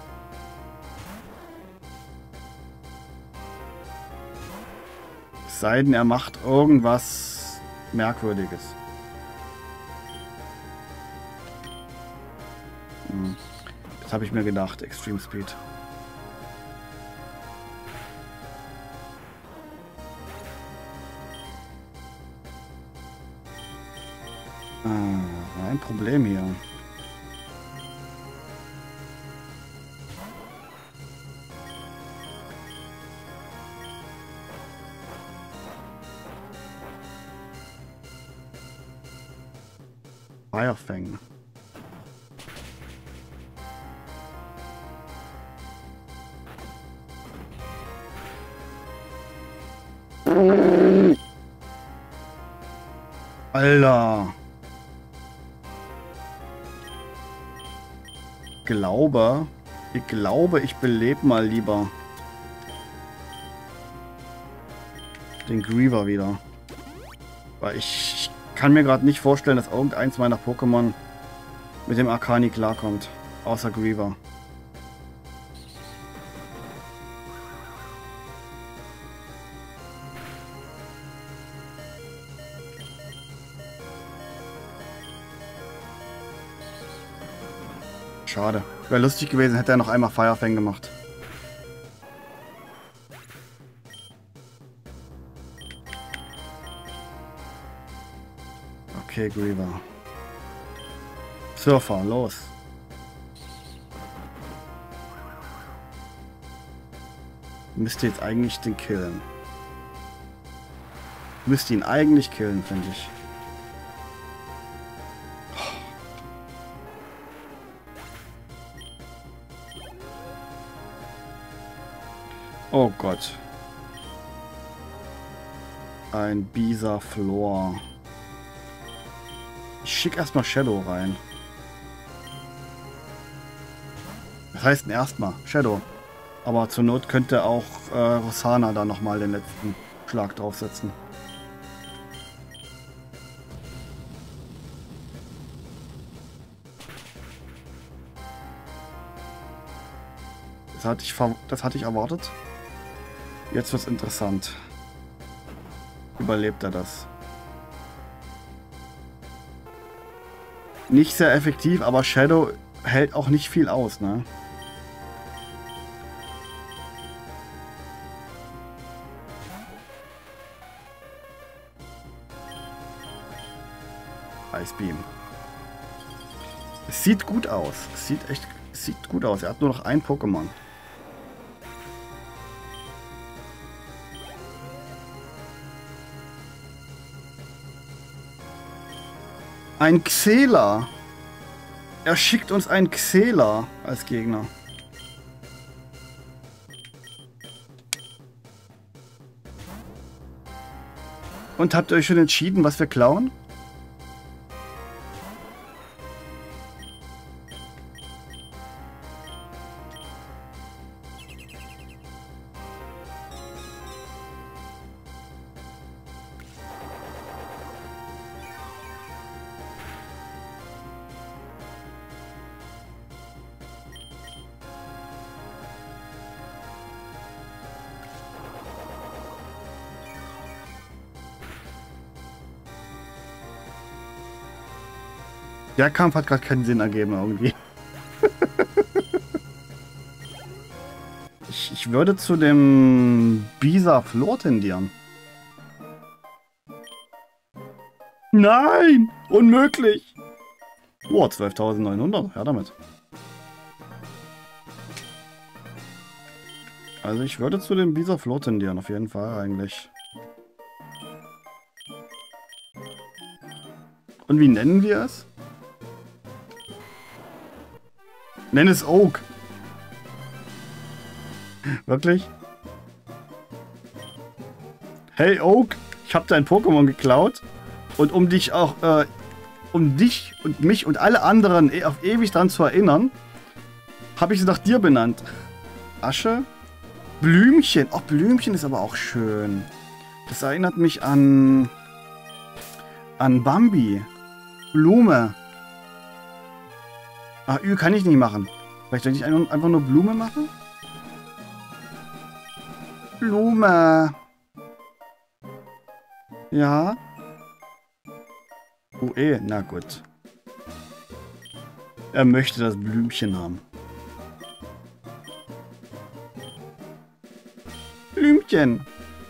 Es sei denn, er macht irgendwas Merkwürdiges. Das habe ich mir gedacht. Extreme Speed. Ah, ein Problem hier. Firefang. Alter. Ich glaube, ich glaube, ich belebe mal lieber den Griever wieder. Weil ich kann mir gerade nicht vorstellen, dass irgendeins meiner Pokémon mit dem Arcani klarkommt. Außer Griever. Schade. Wäre lustig gewesen, hätte er noch einmal Firefang gemacht. Okay, Griever. Surfer, los. Müsste jetzt eigentlich den killen. Müsste ihn eigentlich killen, finde ich. Oh Gott. Ein Bisaflor. Ich schicke erstmal Shadow rein. Das heißt erstmal Shadow. Aber zur Not könnte auch äh, Rosanna da nochmal den letzten Schlag draufsetzen. Das hatte ich, das hatte ich erwartet. Jetzt wird's interessant. Überlebt er das? Nicht sehr effektiv, aber Shadow hält auch nicht viel aus, ne? Ice Beam. Es sieht gut aus. Es sieht echt es sieht gut aus. Er hat nur noch ein Pokémon. Ein Xela. Er schickt uns einen Xela als Gegner. Und habt ihr euch schon entschieden, was wir klauen? Der Kampf hat gerade keinen Sinn ergeben irgendwie. ich, ich würde zu dem Bisaflor tendieren. Nein! Unmöglich! Oh, zwölftausendneunhundert. Ja, damit. Also ich würde zu dem Bisaflor tendieren, auf jeden Fall eigentlich. Und wie nennen wir es? Nenn es Oak. Wirklich? Hey Oak, ich habe dein Pokémon geklaut. Und um dich auch, äh, um dich und mich und alle anderen e auf ewig dran zu erinnern, habe ich sie nach dir benannt. Asche? Blümchen. Oh, Blümchen ist aber auch schön. Das erinnert mich an... an Bambi. Blume. Ah, Ü kann ich nicht machen. Vielleicht soll ich einfach nur Blume machen? Blume. Ja. U E, na gut. Er möchte das Blümchen haben. Champion.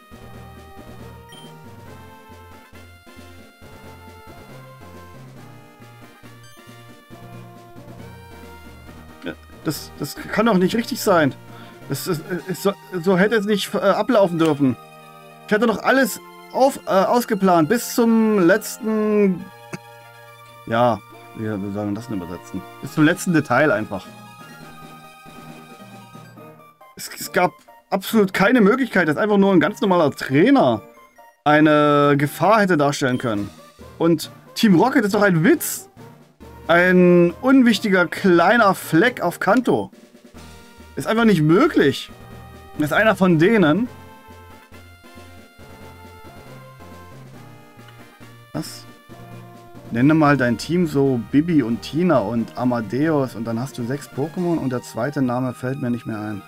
Das, das kann doch nicht richtig sein. Das, das, das, so, so hätte es nicht äh, ablaufen dürfen. Ich hatte doch alles auf, äh, ausgeplant, bis zum letzten... Ja, wir, wir sollen das denn übersetzen. Bis zum letzten Detail einfach. Es, es gab absolut keine Möglichkeit, dass einfach nur ein ganz normaler Trainer eine Gefahr hätte darstellen können. Und Team Rocket ist doch ein Witz. Ein unwichtiger kleiner Fleck auf Kanto. Ist einfach nicht möglich. Ist einer von denen. Was? Nenne mal dein Team so Bibi und Tina und Amadeus und dann hast du sechs Pokémon und der zweite Name fällt mir nicht mehr ein.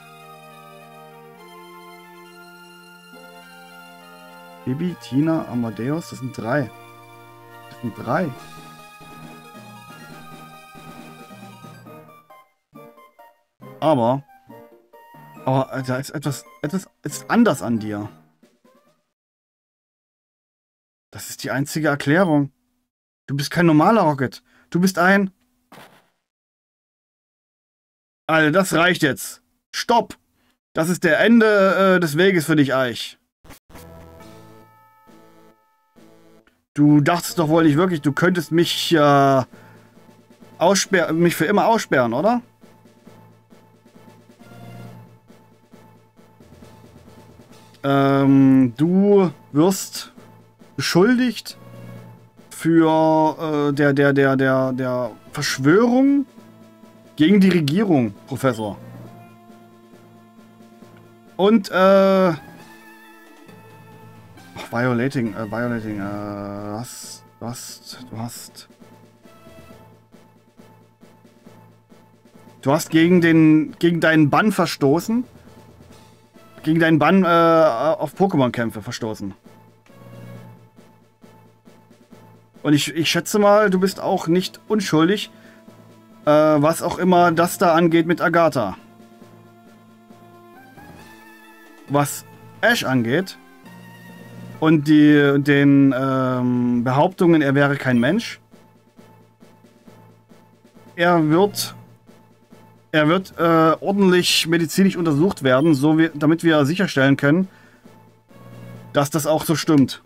Bibi, Tina, Amadeus, das sind drei. Das sind drei. Aber, aber da ist etwas, etwas ist anders an dir. Das ist die einzige Erklärung. Du bist kein normaler Rocket. Du bist ein... Alter, das reicht jetzt. Stopp! Das ist der Ende äh, des Weges für dich, Eich. Du dachtest doch wohl nicht wirklich, du könntest mich äh, aussperren, mich für immer aussperren, oder? Ähm, du wirst beschuldigt für äh, der, der, der, der, der Verschwörung gegen die Regierung, Professor. Und, äh... Ach, violating, äh, violating, äh, was, was, du hast... Du hast gegen den, gegen deinen Bann verstoßen. Gegen deinen Bann äh, auf Pokémon-Kämpfe verstoßen. Und ich, ich schätze mal, du bist auch nicht unschuldig, äh, was auch immer das da angeht mit Agatha. Was Ash angeht und die, den ähm, Behauptungen, er wäre kein Mensch, er wird... Er wird äh, ordentlich medizinisch untersucht werden, so wie, damit wir sicherstellen können, dass das auch so stimmt.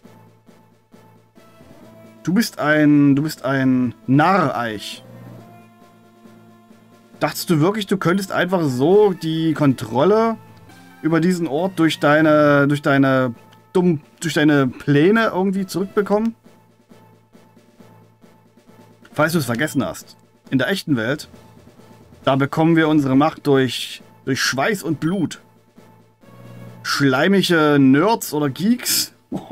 Du bist ein, du bist ein Narr-Eich. Dachtest du wirklich, du könntest einfach so die Kontrolle über diesen Ort durch deine, durch deine, dumm, durch deine Pläne irgendwie zurückbekommen? Falls du es vergessen hast, in der echten Welt, da bekommen wir unsere Macht durch, durch Schweiß und Blut. Schleimige Nerds oder Geeks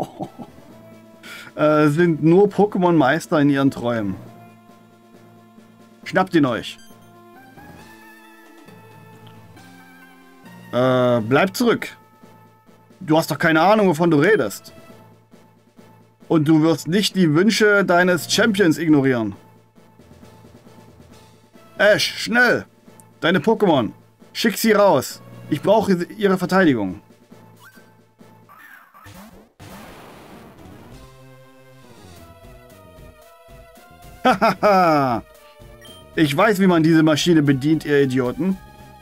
äh, sind nur Pokémon-Meister in ihren Träumen. Schnappt ihn euch. Äh, bleib zurück. Du hast doch keine Ahnung, wovon du redest. Und du wirst nicht die Wünsche deines Champions ignorieren. Ash, schnell! Deine Pokémon! Schick sie raus! Ich brauche ihre Verteidigung. Hahaha! Ich weiß, wie man diese Maschine bedient, ihr Idioten.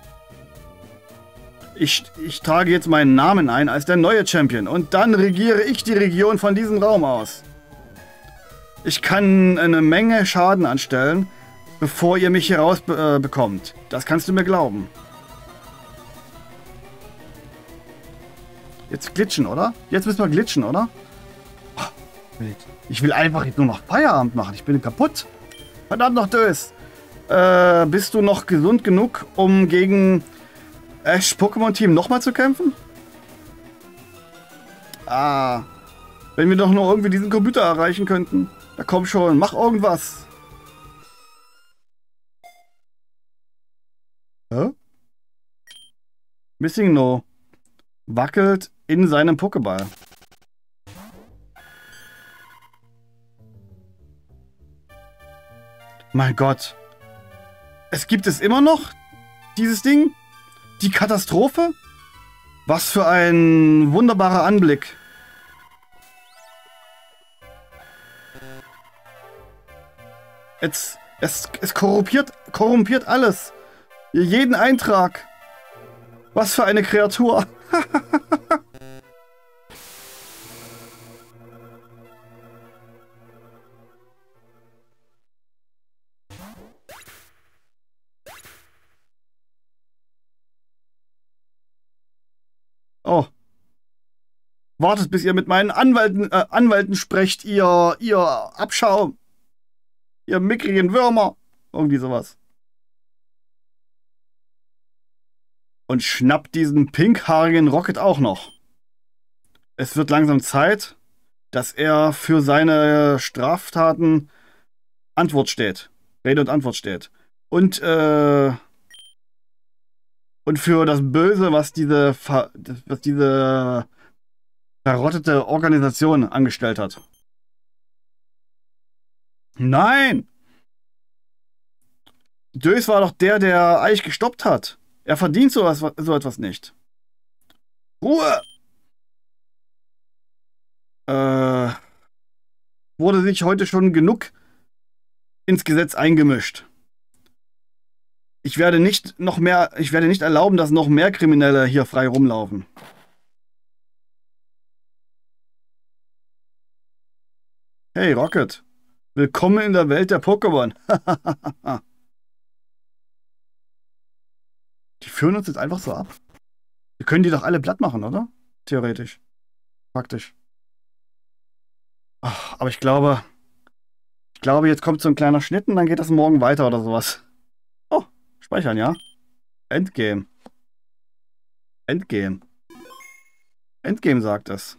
Ich, ich trage jetzt meinen Namen ein als der neue Champion und dann regiere ich die Region von diesem Raum aus. Ich kann eine Menge Schaden anstellen, bevor ihr mich hier raus äh, bekommt. Das kannst du mir glauben. Jetzt glitschen, oder? Jetzt müssen wir glitschen, oder? Ich will einfach nur noch Feierabend machen. Ich bin kaputt. Verdammt noch Dös. Äh, bist du noch gesund genug, um gegen Ash Pokémon-Team nochmal zu kämpfen? Ah. Wenn wir doch nur irgendwie diesen Computer erreichen könnten. Da komm schon, mach irgendwas. Hä? Missing No wackelt in seinem Pokéball. Mein Gott. Es gibt es immer noch? Dieses Ding? Die Katastrophe? Was für ein wunderbarer Anblick. Es, es, es korrumpiert, korrumpiert alles. Jeden Eintrag. Was für eine Kreatur. Oh. Wartet, bis ihr mit meinen Anwälten, äh, Anwälten sprecht, ihr, ihr Abschaum. Ihr mickrigen Würmer. Irgendwie sowas. Und schnappt diesen pinkhaarigen Rocket auch noch. Es wird langsam Zeit, dass er für seine Straftaten Antwort steht. Rede und Antwort steht. Und, äh... Und für das Böse, was diese, ver was diese verrottete Organisation angestellt hat. Nein! Dös war doch der, der Eich gestoppt hat. Er verdient sowas, so etwas nicht. Ruhe! Äh, wurde sich heute schon genug ins Gesetz eingemischt. Ich werde nicht noch mehr, ich werde nicht erlauben, dass noch mehr Kriminelle hier frei rumlaufen. Hey Rocket, willkommen in der Welt der Pokémon. Die führen uns jetzt einfach so ab. Wir können die doch alle platt machen, oder? Theoretisch. Praktisch. Ach, aber ich glaube, ich glaube, jetzt kommt so ein kleiner Schnitt und dann geht das morgen weiter oder sowas. Oh, speichern, ja? Endgame. Endgame. Endgame sagt es.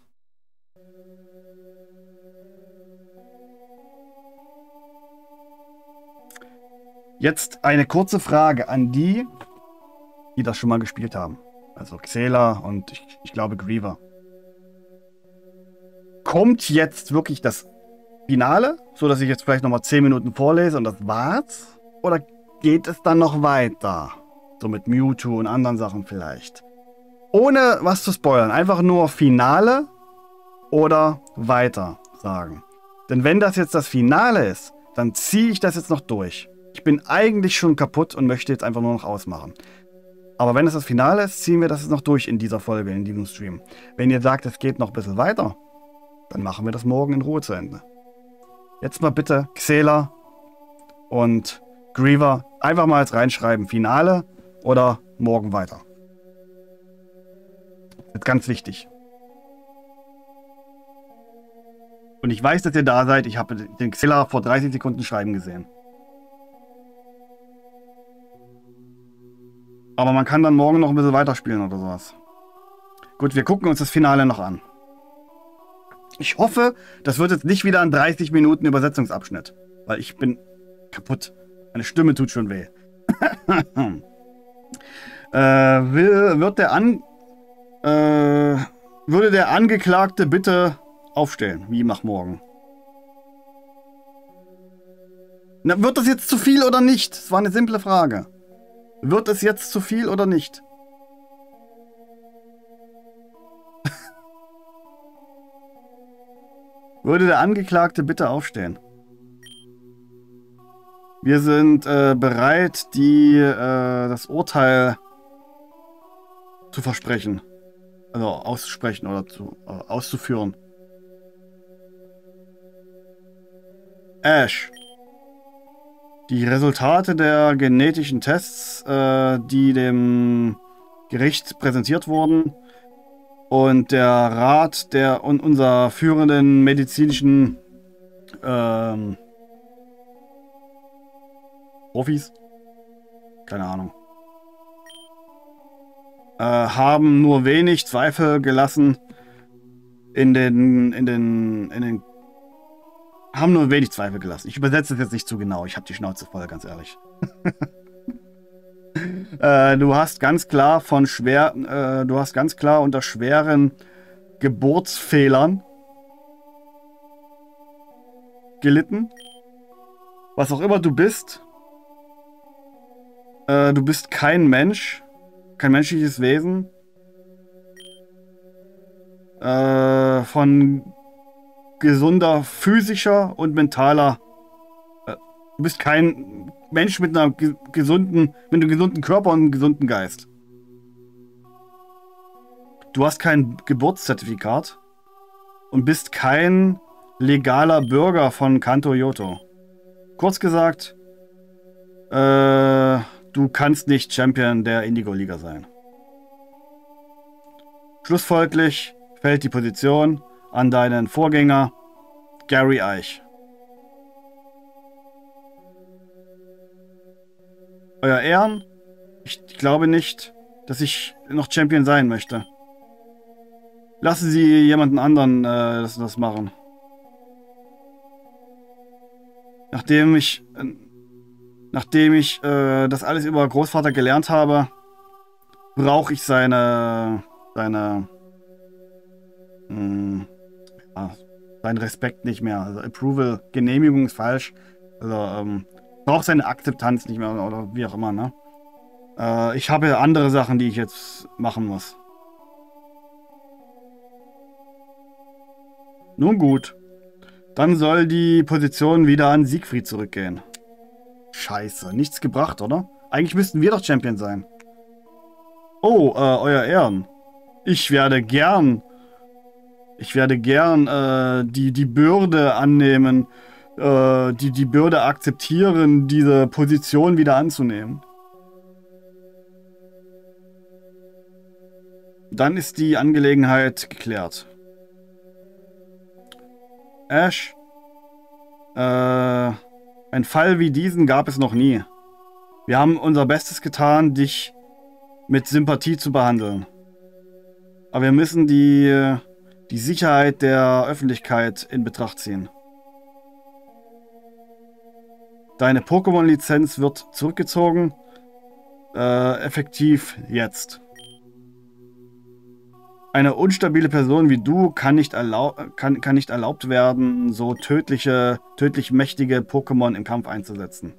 Jetzt eine kurze Frage an die, die das schon mal gespielt haben. Also Xela und ich, ich glaube Griever. Kommt jetzt wirklich das Finale, so dass ich jetzt vielleicht nochmal zehn Minuten vorlese und das war's? Oder geht es dann noch weiter? So mit Mewtwo und anderen Sachen vielleicht. Ohne was zu spoilern, einfach nur Finale oder weiter sagen. Denn wenn das jetzt das Finale ist, dann ziehe ich das jetzt noch durch. Ich bin eigentlich schon kaputt und möchte jetzt einfach nur noch ausmachen. Aber wenn es das Finale ist, ziehen wir das jetzt noch durch in dieser Folge, in diesem Stream. Wenn ihr sagt, es geht noch ein bisschen weiter, dann machen wir das morgen in Ruhe zu Ende. Jetzt mal bitte Xela und Griever einfach mal jetzt reinschreiben, Finale oder morgen weiter. Das ist ganz wichtig. Und ich weiß, dass ihr da seid. Ich habe den Xela vor dreißig Sekunden schreiben gesehen. Aber man kann dann morgen noch ein bisschen weiterspielen oder sowas. Gut, wir gucken uns das Finale noch an. Ich hoffe, das wird jetzt nicht wieder ein dreißig Minuten Übersetzungsabschnitt. Weil ich bin kaputt. Meine Stimme tut schon weh. äh, will, wird der An... Äh, würde der Angeklagte bitte aufstehen? Wie mach morgen? Na, wird das jetzt zu viel oder nicht? Das war eine simple Frage. Wird es jetzt zu viel oder nicht? Würde der Angeklagte bitte aufstehen? Wir sind äh, bereit, die, äh, das Urteil zu versprechen. Also auszusprechen oder zu, äh, auszuführen. Ash. Die Resultate der genetischen Tests, äh, die dem Gericht präsentiert wurden und der Rat der und unserer führenden medizinischen ähm, Profis, keine Ahnung, äh, haben nur wenig Zweifel gelassen in den in den in den haben nur wenig Zweifel gelassen. Ich übersetze es jetzt nicht zu genau. Ich habe die Schnauze voll, ganz ehrlich. äh, du hast ganz klar von schwer, äh, du hast ganz klar unter schweren Geburtsfehlern gelitten. Was auch immer du bist. Äh, du bist kein Mensch, kein menschliches Wesen. äh, von gesunder physischer und mentaler. Äh, du bist kein Mensch mit einer ge gesunden, mit einem gesunden Körper und einem gesunden Geist. Du hast kein Geburtszertifikat und bist kein legaler Bürger von Kanto Yoto. Kurz gesagt, äh, du kannst nicht Champion der Indigo-Liga sein. Schlussfolglich fällt die Position an deinen Vorgänger Gary Eich. Euer Ehren, ich, ich glaube nicht, dass ich noch Champion sein möchte. Lassen Sie jemanden anderen äh, das, das machen. Nachdem ich, äh, nachdem ich äh, das alles über Großvater gelernt habe, brauche ich seine, seine, mh, ja, seinen Respekt nicht mehr. Also Approval, Genehmigung ist falsch. Also ähm, brauche seine Akzeptanz nicht mehr oder wie auch immer. Ne? Äh, ich habe andere Sachen, die ich jetzt machen muss. Nun gut. Dann soll die Position wieder an Siegfried zurückgehen. Scheiße, nichts gebracht, oder? Eigentlich müssten wir doch Champion sein. Oh, äh, euer Ehren. Ich werde gern... Ich werde gern äh, die, die Bürde annehmen, äh, die, die Bürde akzeptieren, diese Position wieder anzunehmen. Dann ist die Angelegenheit geklärt. Ash, äh, ein Fall wie diesen gab es noch nie. Wir haben unser Bestes getan, dich mit Sympathie zu behandeln. Aber wir müssen die, die Sicherheit der Öffentlichkeit in Betracht ziehen. Deine Pokémon-Lizenz wird zurückgezogen, äh, effektiv jetzt. Eine unstabile Person wie du kann nicht, erlaub, kann, kann nicht erlaubt werden, so tödliche, tödlich mächtige Pokémon im Kampf einzusetzen.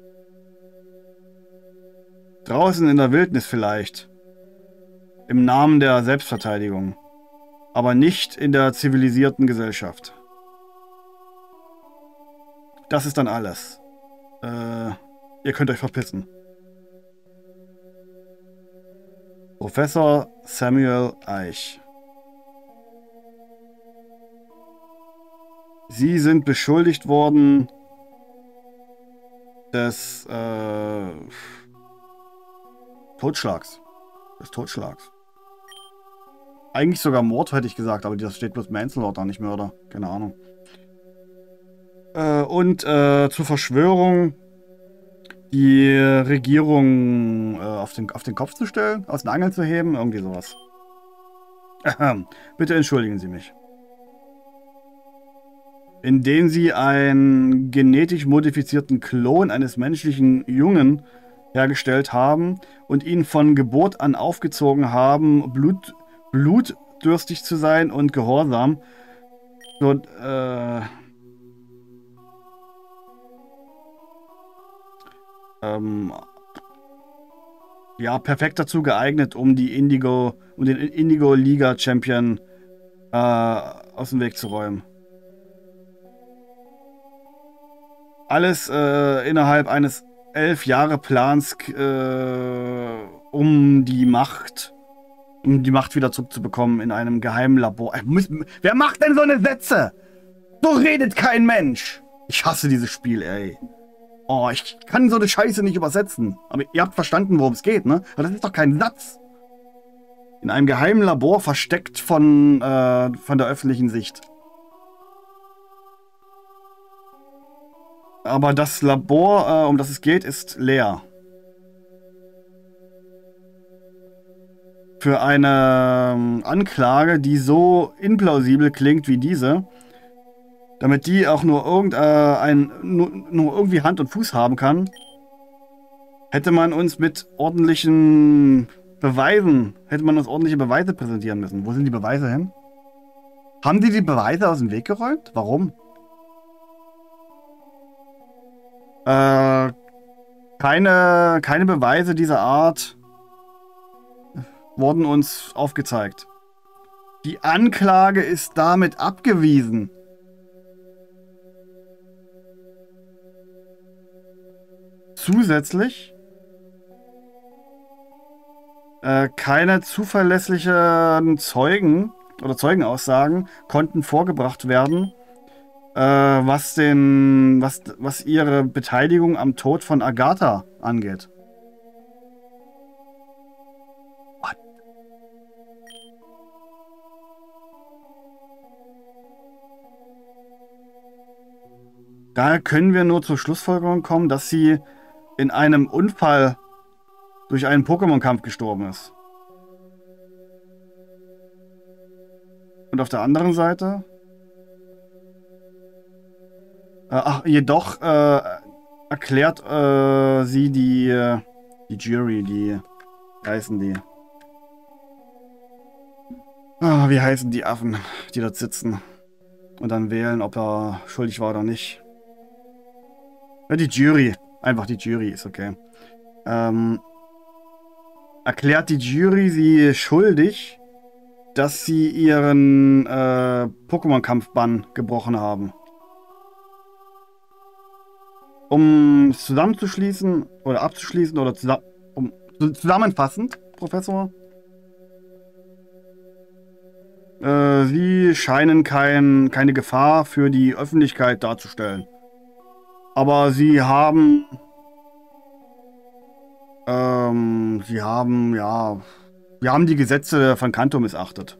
Draußen in der Wildnis vielleicht. Im Namen der Selbstverteidigung. Aber nicht in der zivilisierten Gesellschaft. Das ist dann alles. Äh, ihr könnt euch verpissen. Professor Samuel Eich. Sie sind beschuldigt worden des äh, Totschlags. Des Totschlags. Eigentlich sogar Mord, hätte ich gesagt, aber das steht bloß Manslaughter da nicht mehr, oder? Keine Ahnung. Äh, und äh, zur Verschwörung, die Regierung äh, auf, den, auf den Kopf zu stellen, aus den Angeln zu heben, irgendwie sowas. Ahem. Bitte entschuldigen Sie mich. Indem Sie einen genetisch modifizierten Klon eines menschlichen Jungen hergestellt haben und ihn von Geburt an aufgezogen haben, Blut, blutdürstig zu sein und gehorsam. So, äh... Ähm, ja, perfekt dazu geeignet, um die Indigo, um den Indigo Liga Champion äh, aus dem Weg zu räumen. Alles äh, innerhalb eines elf Jahre Plans, äh, um die Macht, um die Macht wieder zurückzubekommen in einem geheimen Labor. Äh, muss, wer macht denn so eine Sätze? So redet kein Mensch. Ich hasse dieses Spiel, ey. Oh, ich kann so eine Scheiße nicht übersetzen. Aber ihr habt verstanden, worum es geht, ne? Aber das ist doch kein Satz. In einem geheimen Labor versteckt von, äh, von der öffentlichen Sicht. Aber das Labor, äh, um das es geht, ist leer. Für eine ähm, Anklage, die so implausibel klingt wie diese, damit die auch nur, irgendein, nur, nur irgendwie Hand und Fuß haben kann, hätte man uns mit ordentlichen Beweisen, hätte man uns ordentliche Beweise präsentieren müssen. Wo sind die Beweise hin? Haben die die Beweise aus dem Weg geräumt? Warum? Äh, keine, keine Beweise dieser Art wurden uns aufgezeigt. Die Anklage ist damit abgewiesen. Zusätzlich äh, keine zuverlässlichen Zeugen oder Zeugenaussagen konnten vorgebracht werden, äh, was, den, was, was ihre Beteiligung am Tod von Agatha angeht. What? Daher können wir nur zur Schlussfolgerung kommen, dass sie in einem Unfall durch einen Pokémon-Kampf gestorben ist. Und auf der anderen Seite... Äh, ach, jedoch äh, erklärt äh, sie die, äh, die Jury, die... Wie heißen die? Ah, wie heißen die Affen, die dort sitzen und dann wählen, ob er schuldig war oder nicht. Ja, die Jury. Einfach die Jury ist okay. Ähm, erklärt die Jury sie schuldig, dass sie ihren äh, Pokémon-Kampfbann gebrochen haben. Um es zusammenzuschließen oder abzuschließen oder zusammen, um, zusammenfassend, Professor. Äh, sie scheinen kein, keine Gefahr für die Öffentlichkeit darzustellen. Aber sie haben... Ähm, sie haben, ja... Wir haben die Gesetze von Kanto missachtet.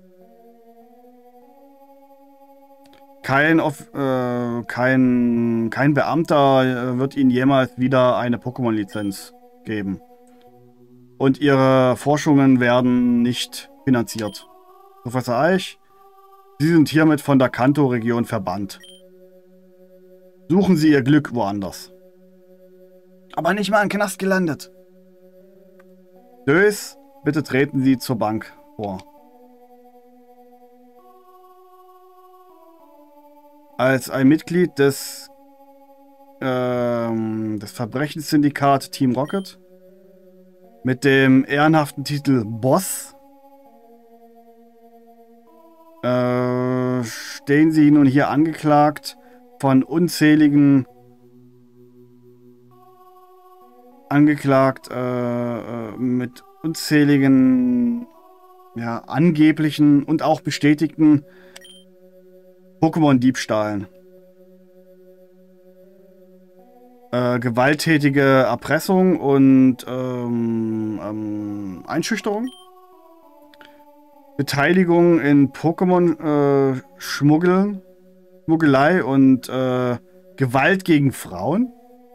Kein, äh, kein, kein Beamter wird ihnen jemals wieder eine Pokémon-Lizenz geben. Und ihre Forschungen werden nicht finanziert. Professor Eich, Sie sind hiermit von der Kanto-Region verbannt. Suchen Sie Ihr Glück woanders. Aber nicht mal im Knast gelandet. Dös, bitte treten Sie zur Bank vor. Als ein Mitglied des, ähm, des Verbrechenssyndikats Team Rocket mit dem ehrenhaften Titel Boss äh, stehen Sie nun hier angeklagt von unzähligen angeklagt äh, mit unzähligen ja, angeblichen und auch bestätigten Pokémon-Diebstahlen. Äh, gewalttätige Erpressung und ähm, ähm, Einschüchterung. Beteiligung in Pokémon-Schmuggeln, äh, Schmuggelei und äh, Gewalt gegen Frauen.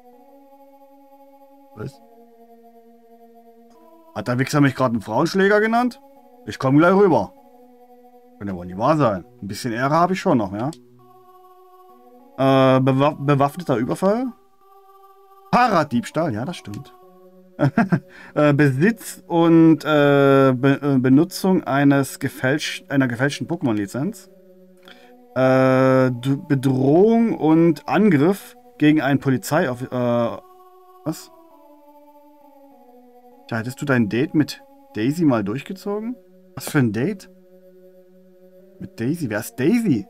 Was? Hat der Wichser mich gerade einen Frauenschläger genannt? Ich komme gleich rüber. Kann ja wohl nicht wahr sein. Ein bisschen Ehre habe ich schon noch, ja? Äh, bewaff bewaffneter Überfall? Fahrraddiebstahl, ja, das stimmt. äh, Besitz und äh, Be äh, Benutzung eines gefälscht einer gefälschten Pokémon-Lizenz. Äh, Bedrohung und Angriff gegen einen Polizei... Äh, was? Ja, hättest du dein Date mit Daisy mal durchgezogen? Was für ein Date? Mit Daisy? Wer ist Daisy?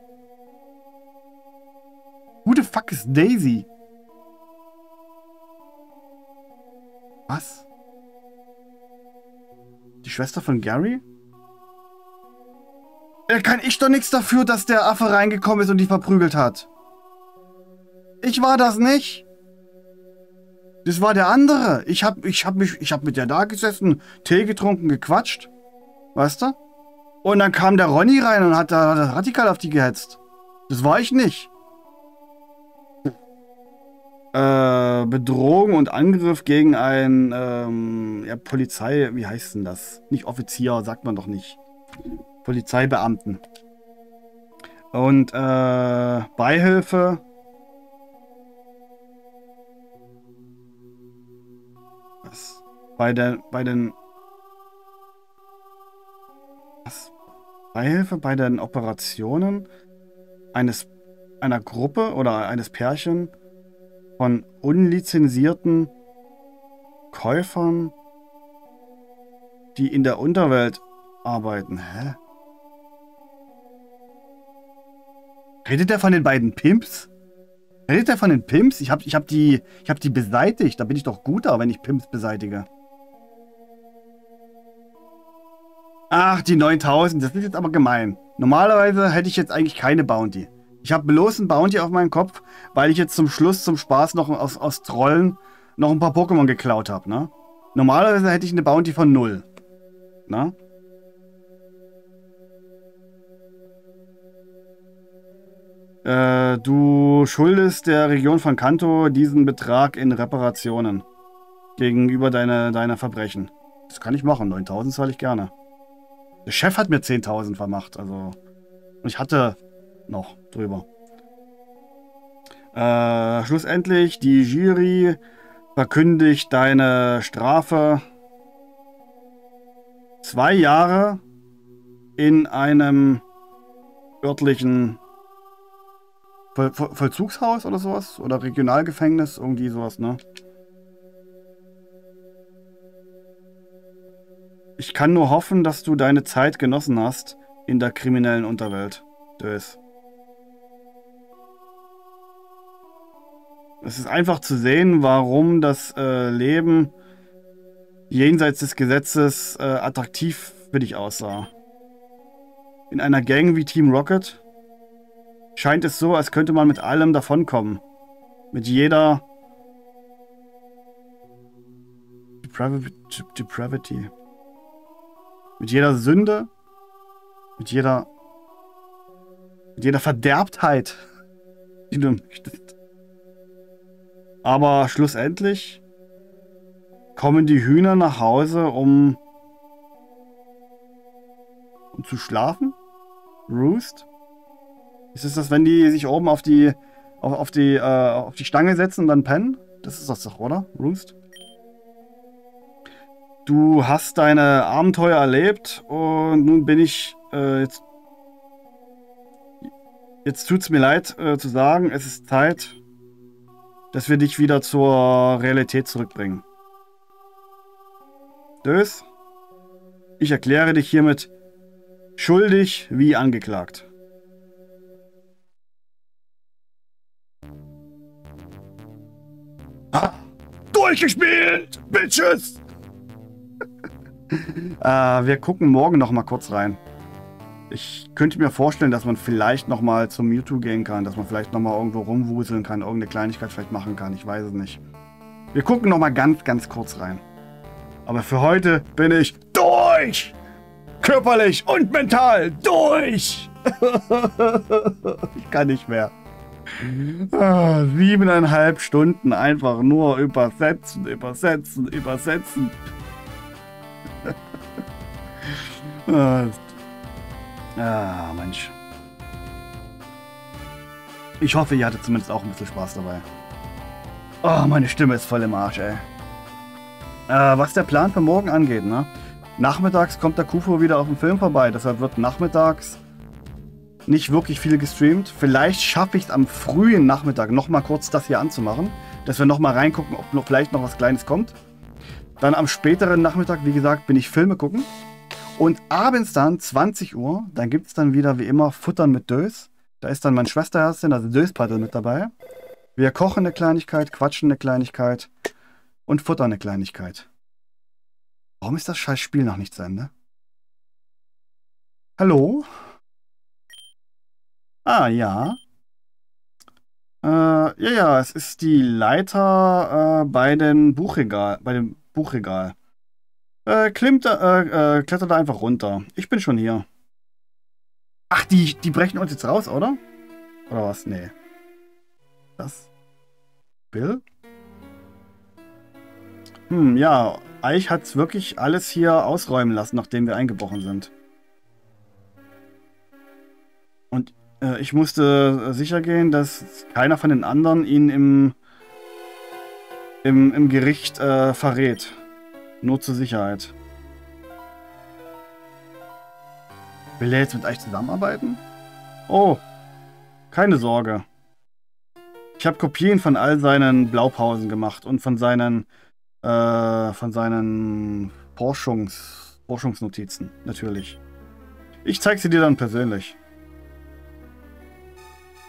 Who the fuck ist Daisy? Was? Die Schwester von Gary? Da kann ich doch nichts dafür, dass der Affe reingekommen ist und die verprügelt hat. Ich war das nicht. Das war der andere. Ich hab, ich hab mich, ich hab mit der da gesessen, Tee getrunken, gequatscht. Weißt du? Und dann kam der Ronny rein und hat da hat radikal auf die gehetzt. Das war ich nicht. Äh, Bedrohung und Angriff gegen einen ähm, ja, Polizei, wie heißt denn das? Nicht Offizier, sagt man doch nicht. Polizeibeamten. Und äh, Beihilfe. Was? Bei der, bei den was? Beihilfe bei den Operationen eines einer Gruppe oder eines Pärchen von unlizenzierten Käufern, die in der Unterwelt arbeiten. Hä? Redet der von den beiden Pimps? Redet der von den Pimps? Ich hab, ich hab die, ich hab die beseitigt. Da bin ich doch guter, wenn ich Pimps beseitige. Ach, die neuntausend. Das ist jetzt aber gemein. Normalerweise hätte ich jetzt eigentlich keine Bounty. Ich habe bloß ein Bounty auf meinem Kopf, weil ich jetzt zum Schluss, zum Spaß noch aus, aus Trollen noch ein paar Pokémon geklaut habe, ne? Normalerweise hätte ich eine Bounty von null. Ne? Äh, du schuldest der Region von Kanto diesen Betrag in Reparationen gegenüber deiner deine Verbrechen. Das kann ich machen. neuntausend zahle ich gerne. Der Chef hat mir zehntausend vermacht. Also, und ich hatte noch drüber. Äh, schlussendlich, die Jury verkündigt deine Strafe. Zwei Jahre in einem örtlichen Voll Voll Vollzugshaus oder sowas? Oder Regionalgefängnis, irgendwie sowas, ne? Ich kann nur hoffen, dass du deine Zeit genossen hast in der kriminellen Unterwelt. Dös. Es ist einfach zu sehen, warum das äh, Leben jenseits des Gesetzes äh, attraktiv für dich aussah. In einer Gang wie Team Rocket scheint es so, als könnte man mit allem davonkommen. Mit jeder Depravity. Mit jeder Sünde. Mit jeder mit jeder Verderbtheit, die du möchtest. Aber schlussendlich kommen die Hühner nach Hause, um, um zu schlafen? Roost? Ist es das, wenn die sich oben auf die auf, auf die äh, auf die Stange setzen und dann pennen? Das ist das doch, oder? Roost? Du hast deine Abenteuer erlebt und nun bin ich äh, jetzt jetzt tut's mir leid äh, zu sagen, es ist Zeit, dass wir dich wieder zur Realität zurückbringen. Dös, ich erkläre dich hiermit schuldig wie angeklagt. Ah, durchgespielt, Bitches! äh, wir gucken morgen noch mal kurz rein. Ich könnte mir vorstellen, dass man vielleicht noch mal zum Mewtwo gehen kann, dass man vielleicht noch mal irgendwo rumwuseln kann, irgendeine Kleinigkeit vielleicht machen kann, ich weiß es nicht. Wir gucken noch mal ganz, ganz kurz rein. Aber für heute bin ich durch! Körperlich und mental durch! Ich kann nicht mehr. Ah, siebeneinhalb Stunden einfach nur übersetzen, übersetzen, übersetzen. ah, ah, Mensch. Ich hoffe, ihr hattet zumindest auch ein bisschen Spaß dabei. Oh, meine Stimme ist voll im Arsch, ey. Äh, was der Plan für morgen angeht, ne? Nachmittags kommt der Kufo wieder auf dem Film vorbei, deshalb wird nachmittags nicht wirklich viel gestreamt. Vielleicht schaffe ich es am frühen Nachmittag nochmal kurz das hier anzumachen, dass wir nochmal reingucken, ob noch vielleicht noch was Kleines kommt. Dann am späteren Nachmittag, wie gesagt, bin ich Filme gucken. Und abends dann, zwanzig Uhr, dann gibt es dann wieder wie immer Futtern mit Dös. Da ist dann mein Schwesterherzchen, also Döspaddel mit dabei. Wir kochen eine Kleinigkeit, quatschen eine Kleinigkeit und futtern eine Kleinigkeit. Warum ist das scheiß Spiel noch nicht zu Ende? Hallo? Ah, ja. Äh, ja, ja, es ist die Leiter äh, bei den Buchregal, bei dem Buchregal. Äh, klimmt, äh, äh, klettert da einfach runter. Ich bin schon hier. Ach, die, die brechen uns jetzt raus, oder? Oder was? Nee. Das? Bill? Hm, ja. Eich hat's wirklich alles hier ausräumen lassen, nachdem wir eingebrochen sind. Und äh, ich musste sicher gehen, dass keiner von den anderen ihn im, im, im Gericht äh, verrät. Nur zur Sicherheit. Will er jetzt mit Eich zusammenarbeiten? Oh, keine Sorge. Ich habe Kopien von all seinen Blaupausen gemacht und von seinen äh, von seinen Forschungs, Forschungsnotizen, natürlich. Ich zeige sie dir dann persönlich.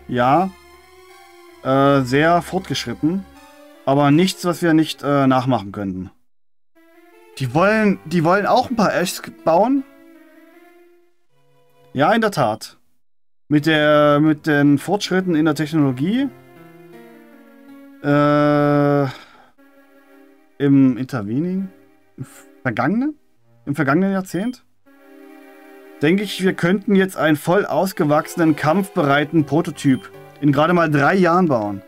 Ja. Äh, sehr fortgeschritten. Aber nichts, was wir nicht äh, nachmachen könnten. Die wollen, die wollen auch ein paar Ashs bauen. Ja, in der Tat. Mit, der, mit den Fortschritten in der Technologie. Äh, Im Intervening? Im vergangenen? Im vergangenen Jahrzehnt? Denke ich, wir könnten jetzt einen voll ausgewachsenen, kampfbereiten Prototyp in gerade mal drei Jahren bauen.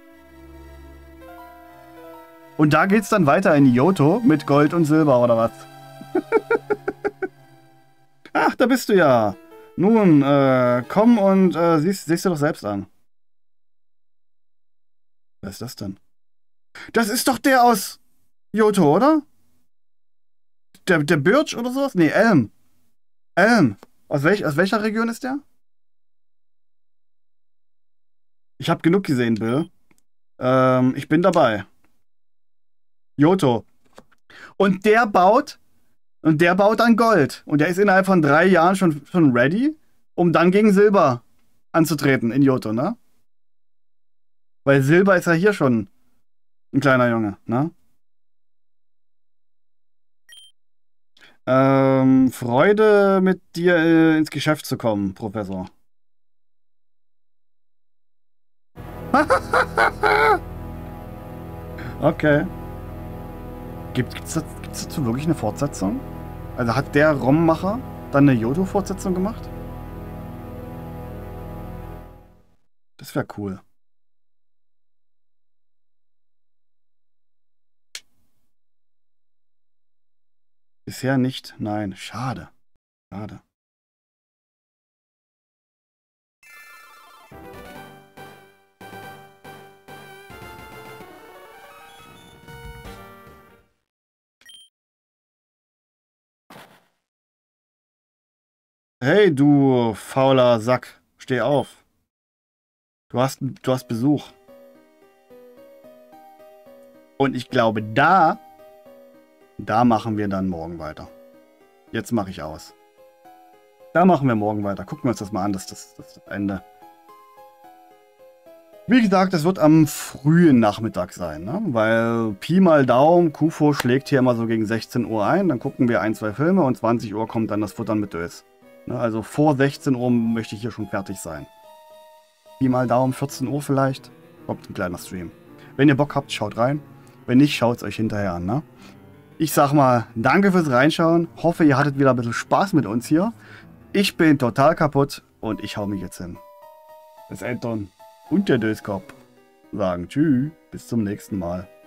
Und da geht's dann weiter in Johto mit Gold und Silber, oder was? Ach, da bist du ja. Nun, äh, komm und äh, siehst, siehst du doch selbst an. Wer ist das denn? Das ist doch der aus Johto, oder? Der, der Birch oder sowas? Nee, Elm. Elm. Aus, welch, aus welcher Region ist der? Ich habe genug gesehen, Bill. Ähm, ich bin dabei. Johto. Und der baut, und der baut dann Gold. Und der ist innerhalb von drei Jahren schon, schon ready, um dann gegen Silber anzutreten in Johto, ne? Weil Silber ist ja hier schon ein kleiner Junge, ne? Ähm, Freude, mit dir äh, ins Geschäft zu kommen, Professor. Okay. Gibt es dazu, dazu wirklich eine Fortsetzung? Also hat der ROM-Macher dann eine Johto-Fortsetzung gemacht? Das wäre cool. Bisher nicht, nein. Schade. Schade. Hey, du fauler Sack. Steh auf. Du hast, du hast Besuch. Und ich glaube, da, da machen wir dann morgen weiter. Jetzt mache ich aus. Da machen wir morgen weiter. Gucken wir uns das mal an, das ist das, das Ende. Wie gesagt, es wird am frühen Nachmittag sein, ne? Weil Pi mal Daumen, Kufo schlägt hier immer so gegen sechzehn Uhr ein. Dann gucken wir ein, zwei Filme und zwanzig Uhr kommt dann das Futtern mit Dös. Ne? Also vor sechzehn Uhr möchte ich hier schon fertig sein. Pi mal Daumen, vierzehn Uhr vielleicht, kommt ein kleiner Stream. Wenn ihr Bock habt, schaut rein. Wenn nicht, schaut es euch hinterher an, ne? Ich sag mal, danke fürs Reinschauen. Hoffe, ihr hattet wieder ein bisschen Spaß mit uns hier. Ich bin total kaputt und ich hau mich jetzt hin. Das Anton und der Döskop sagen tschüss, bis zum nächsten Mal.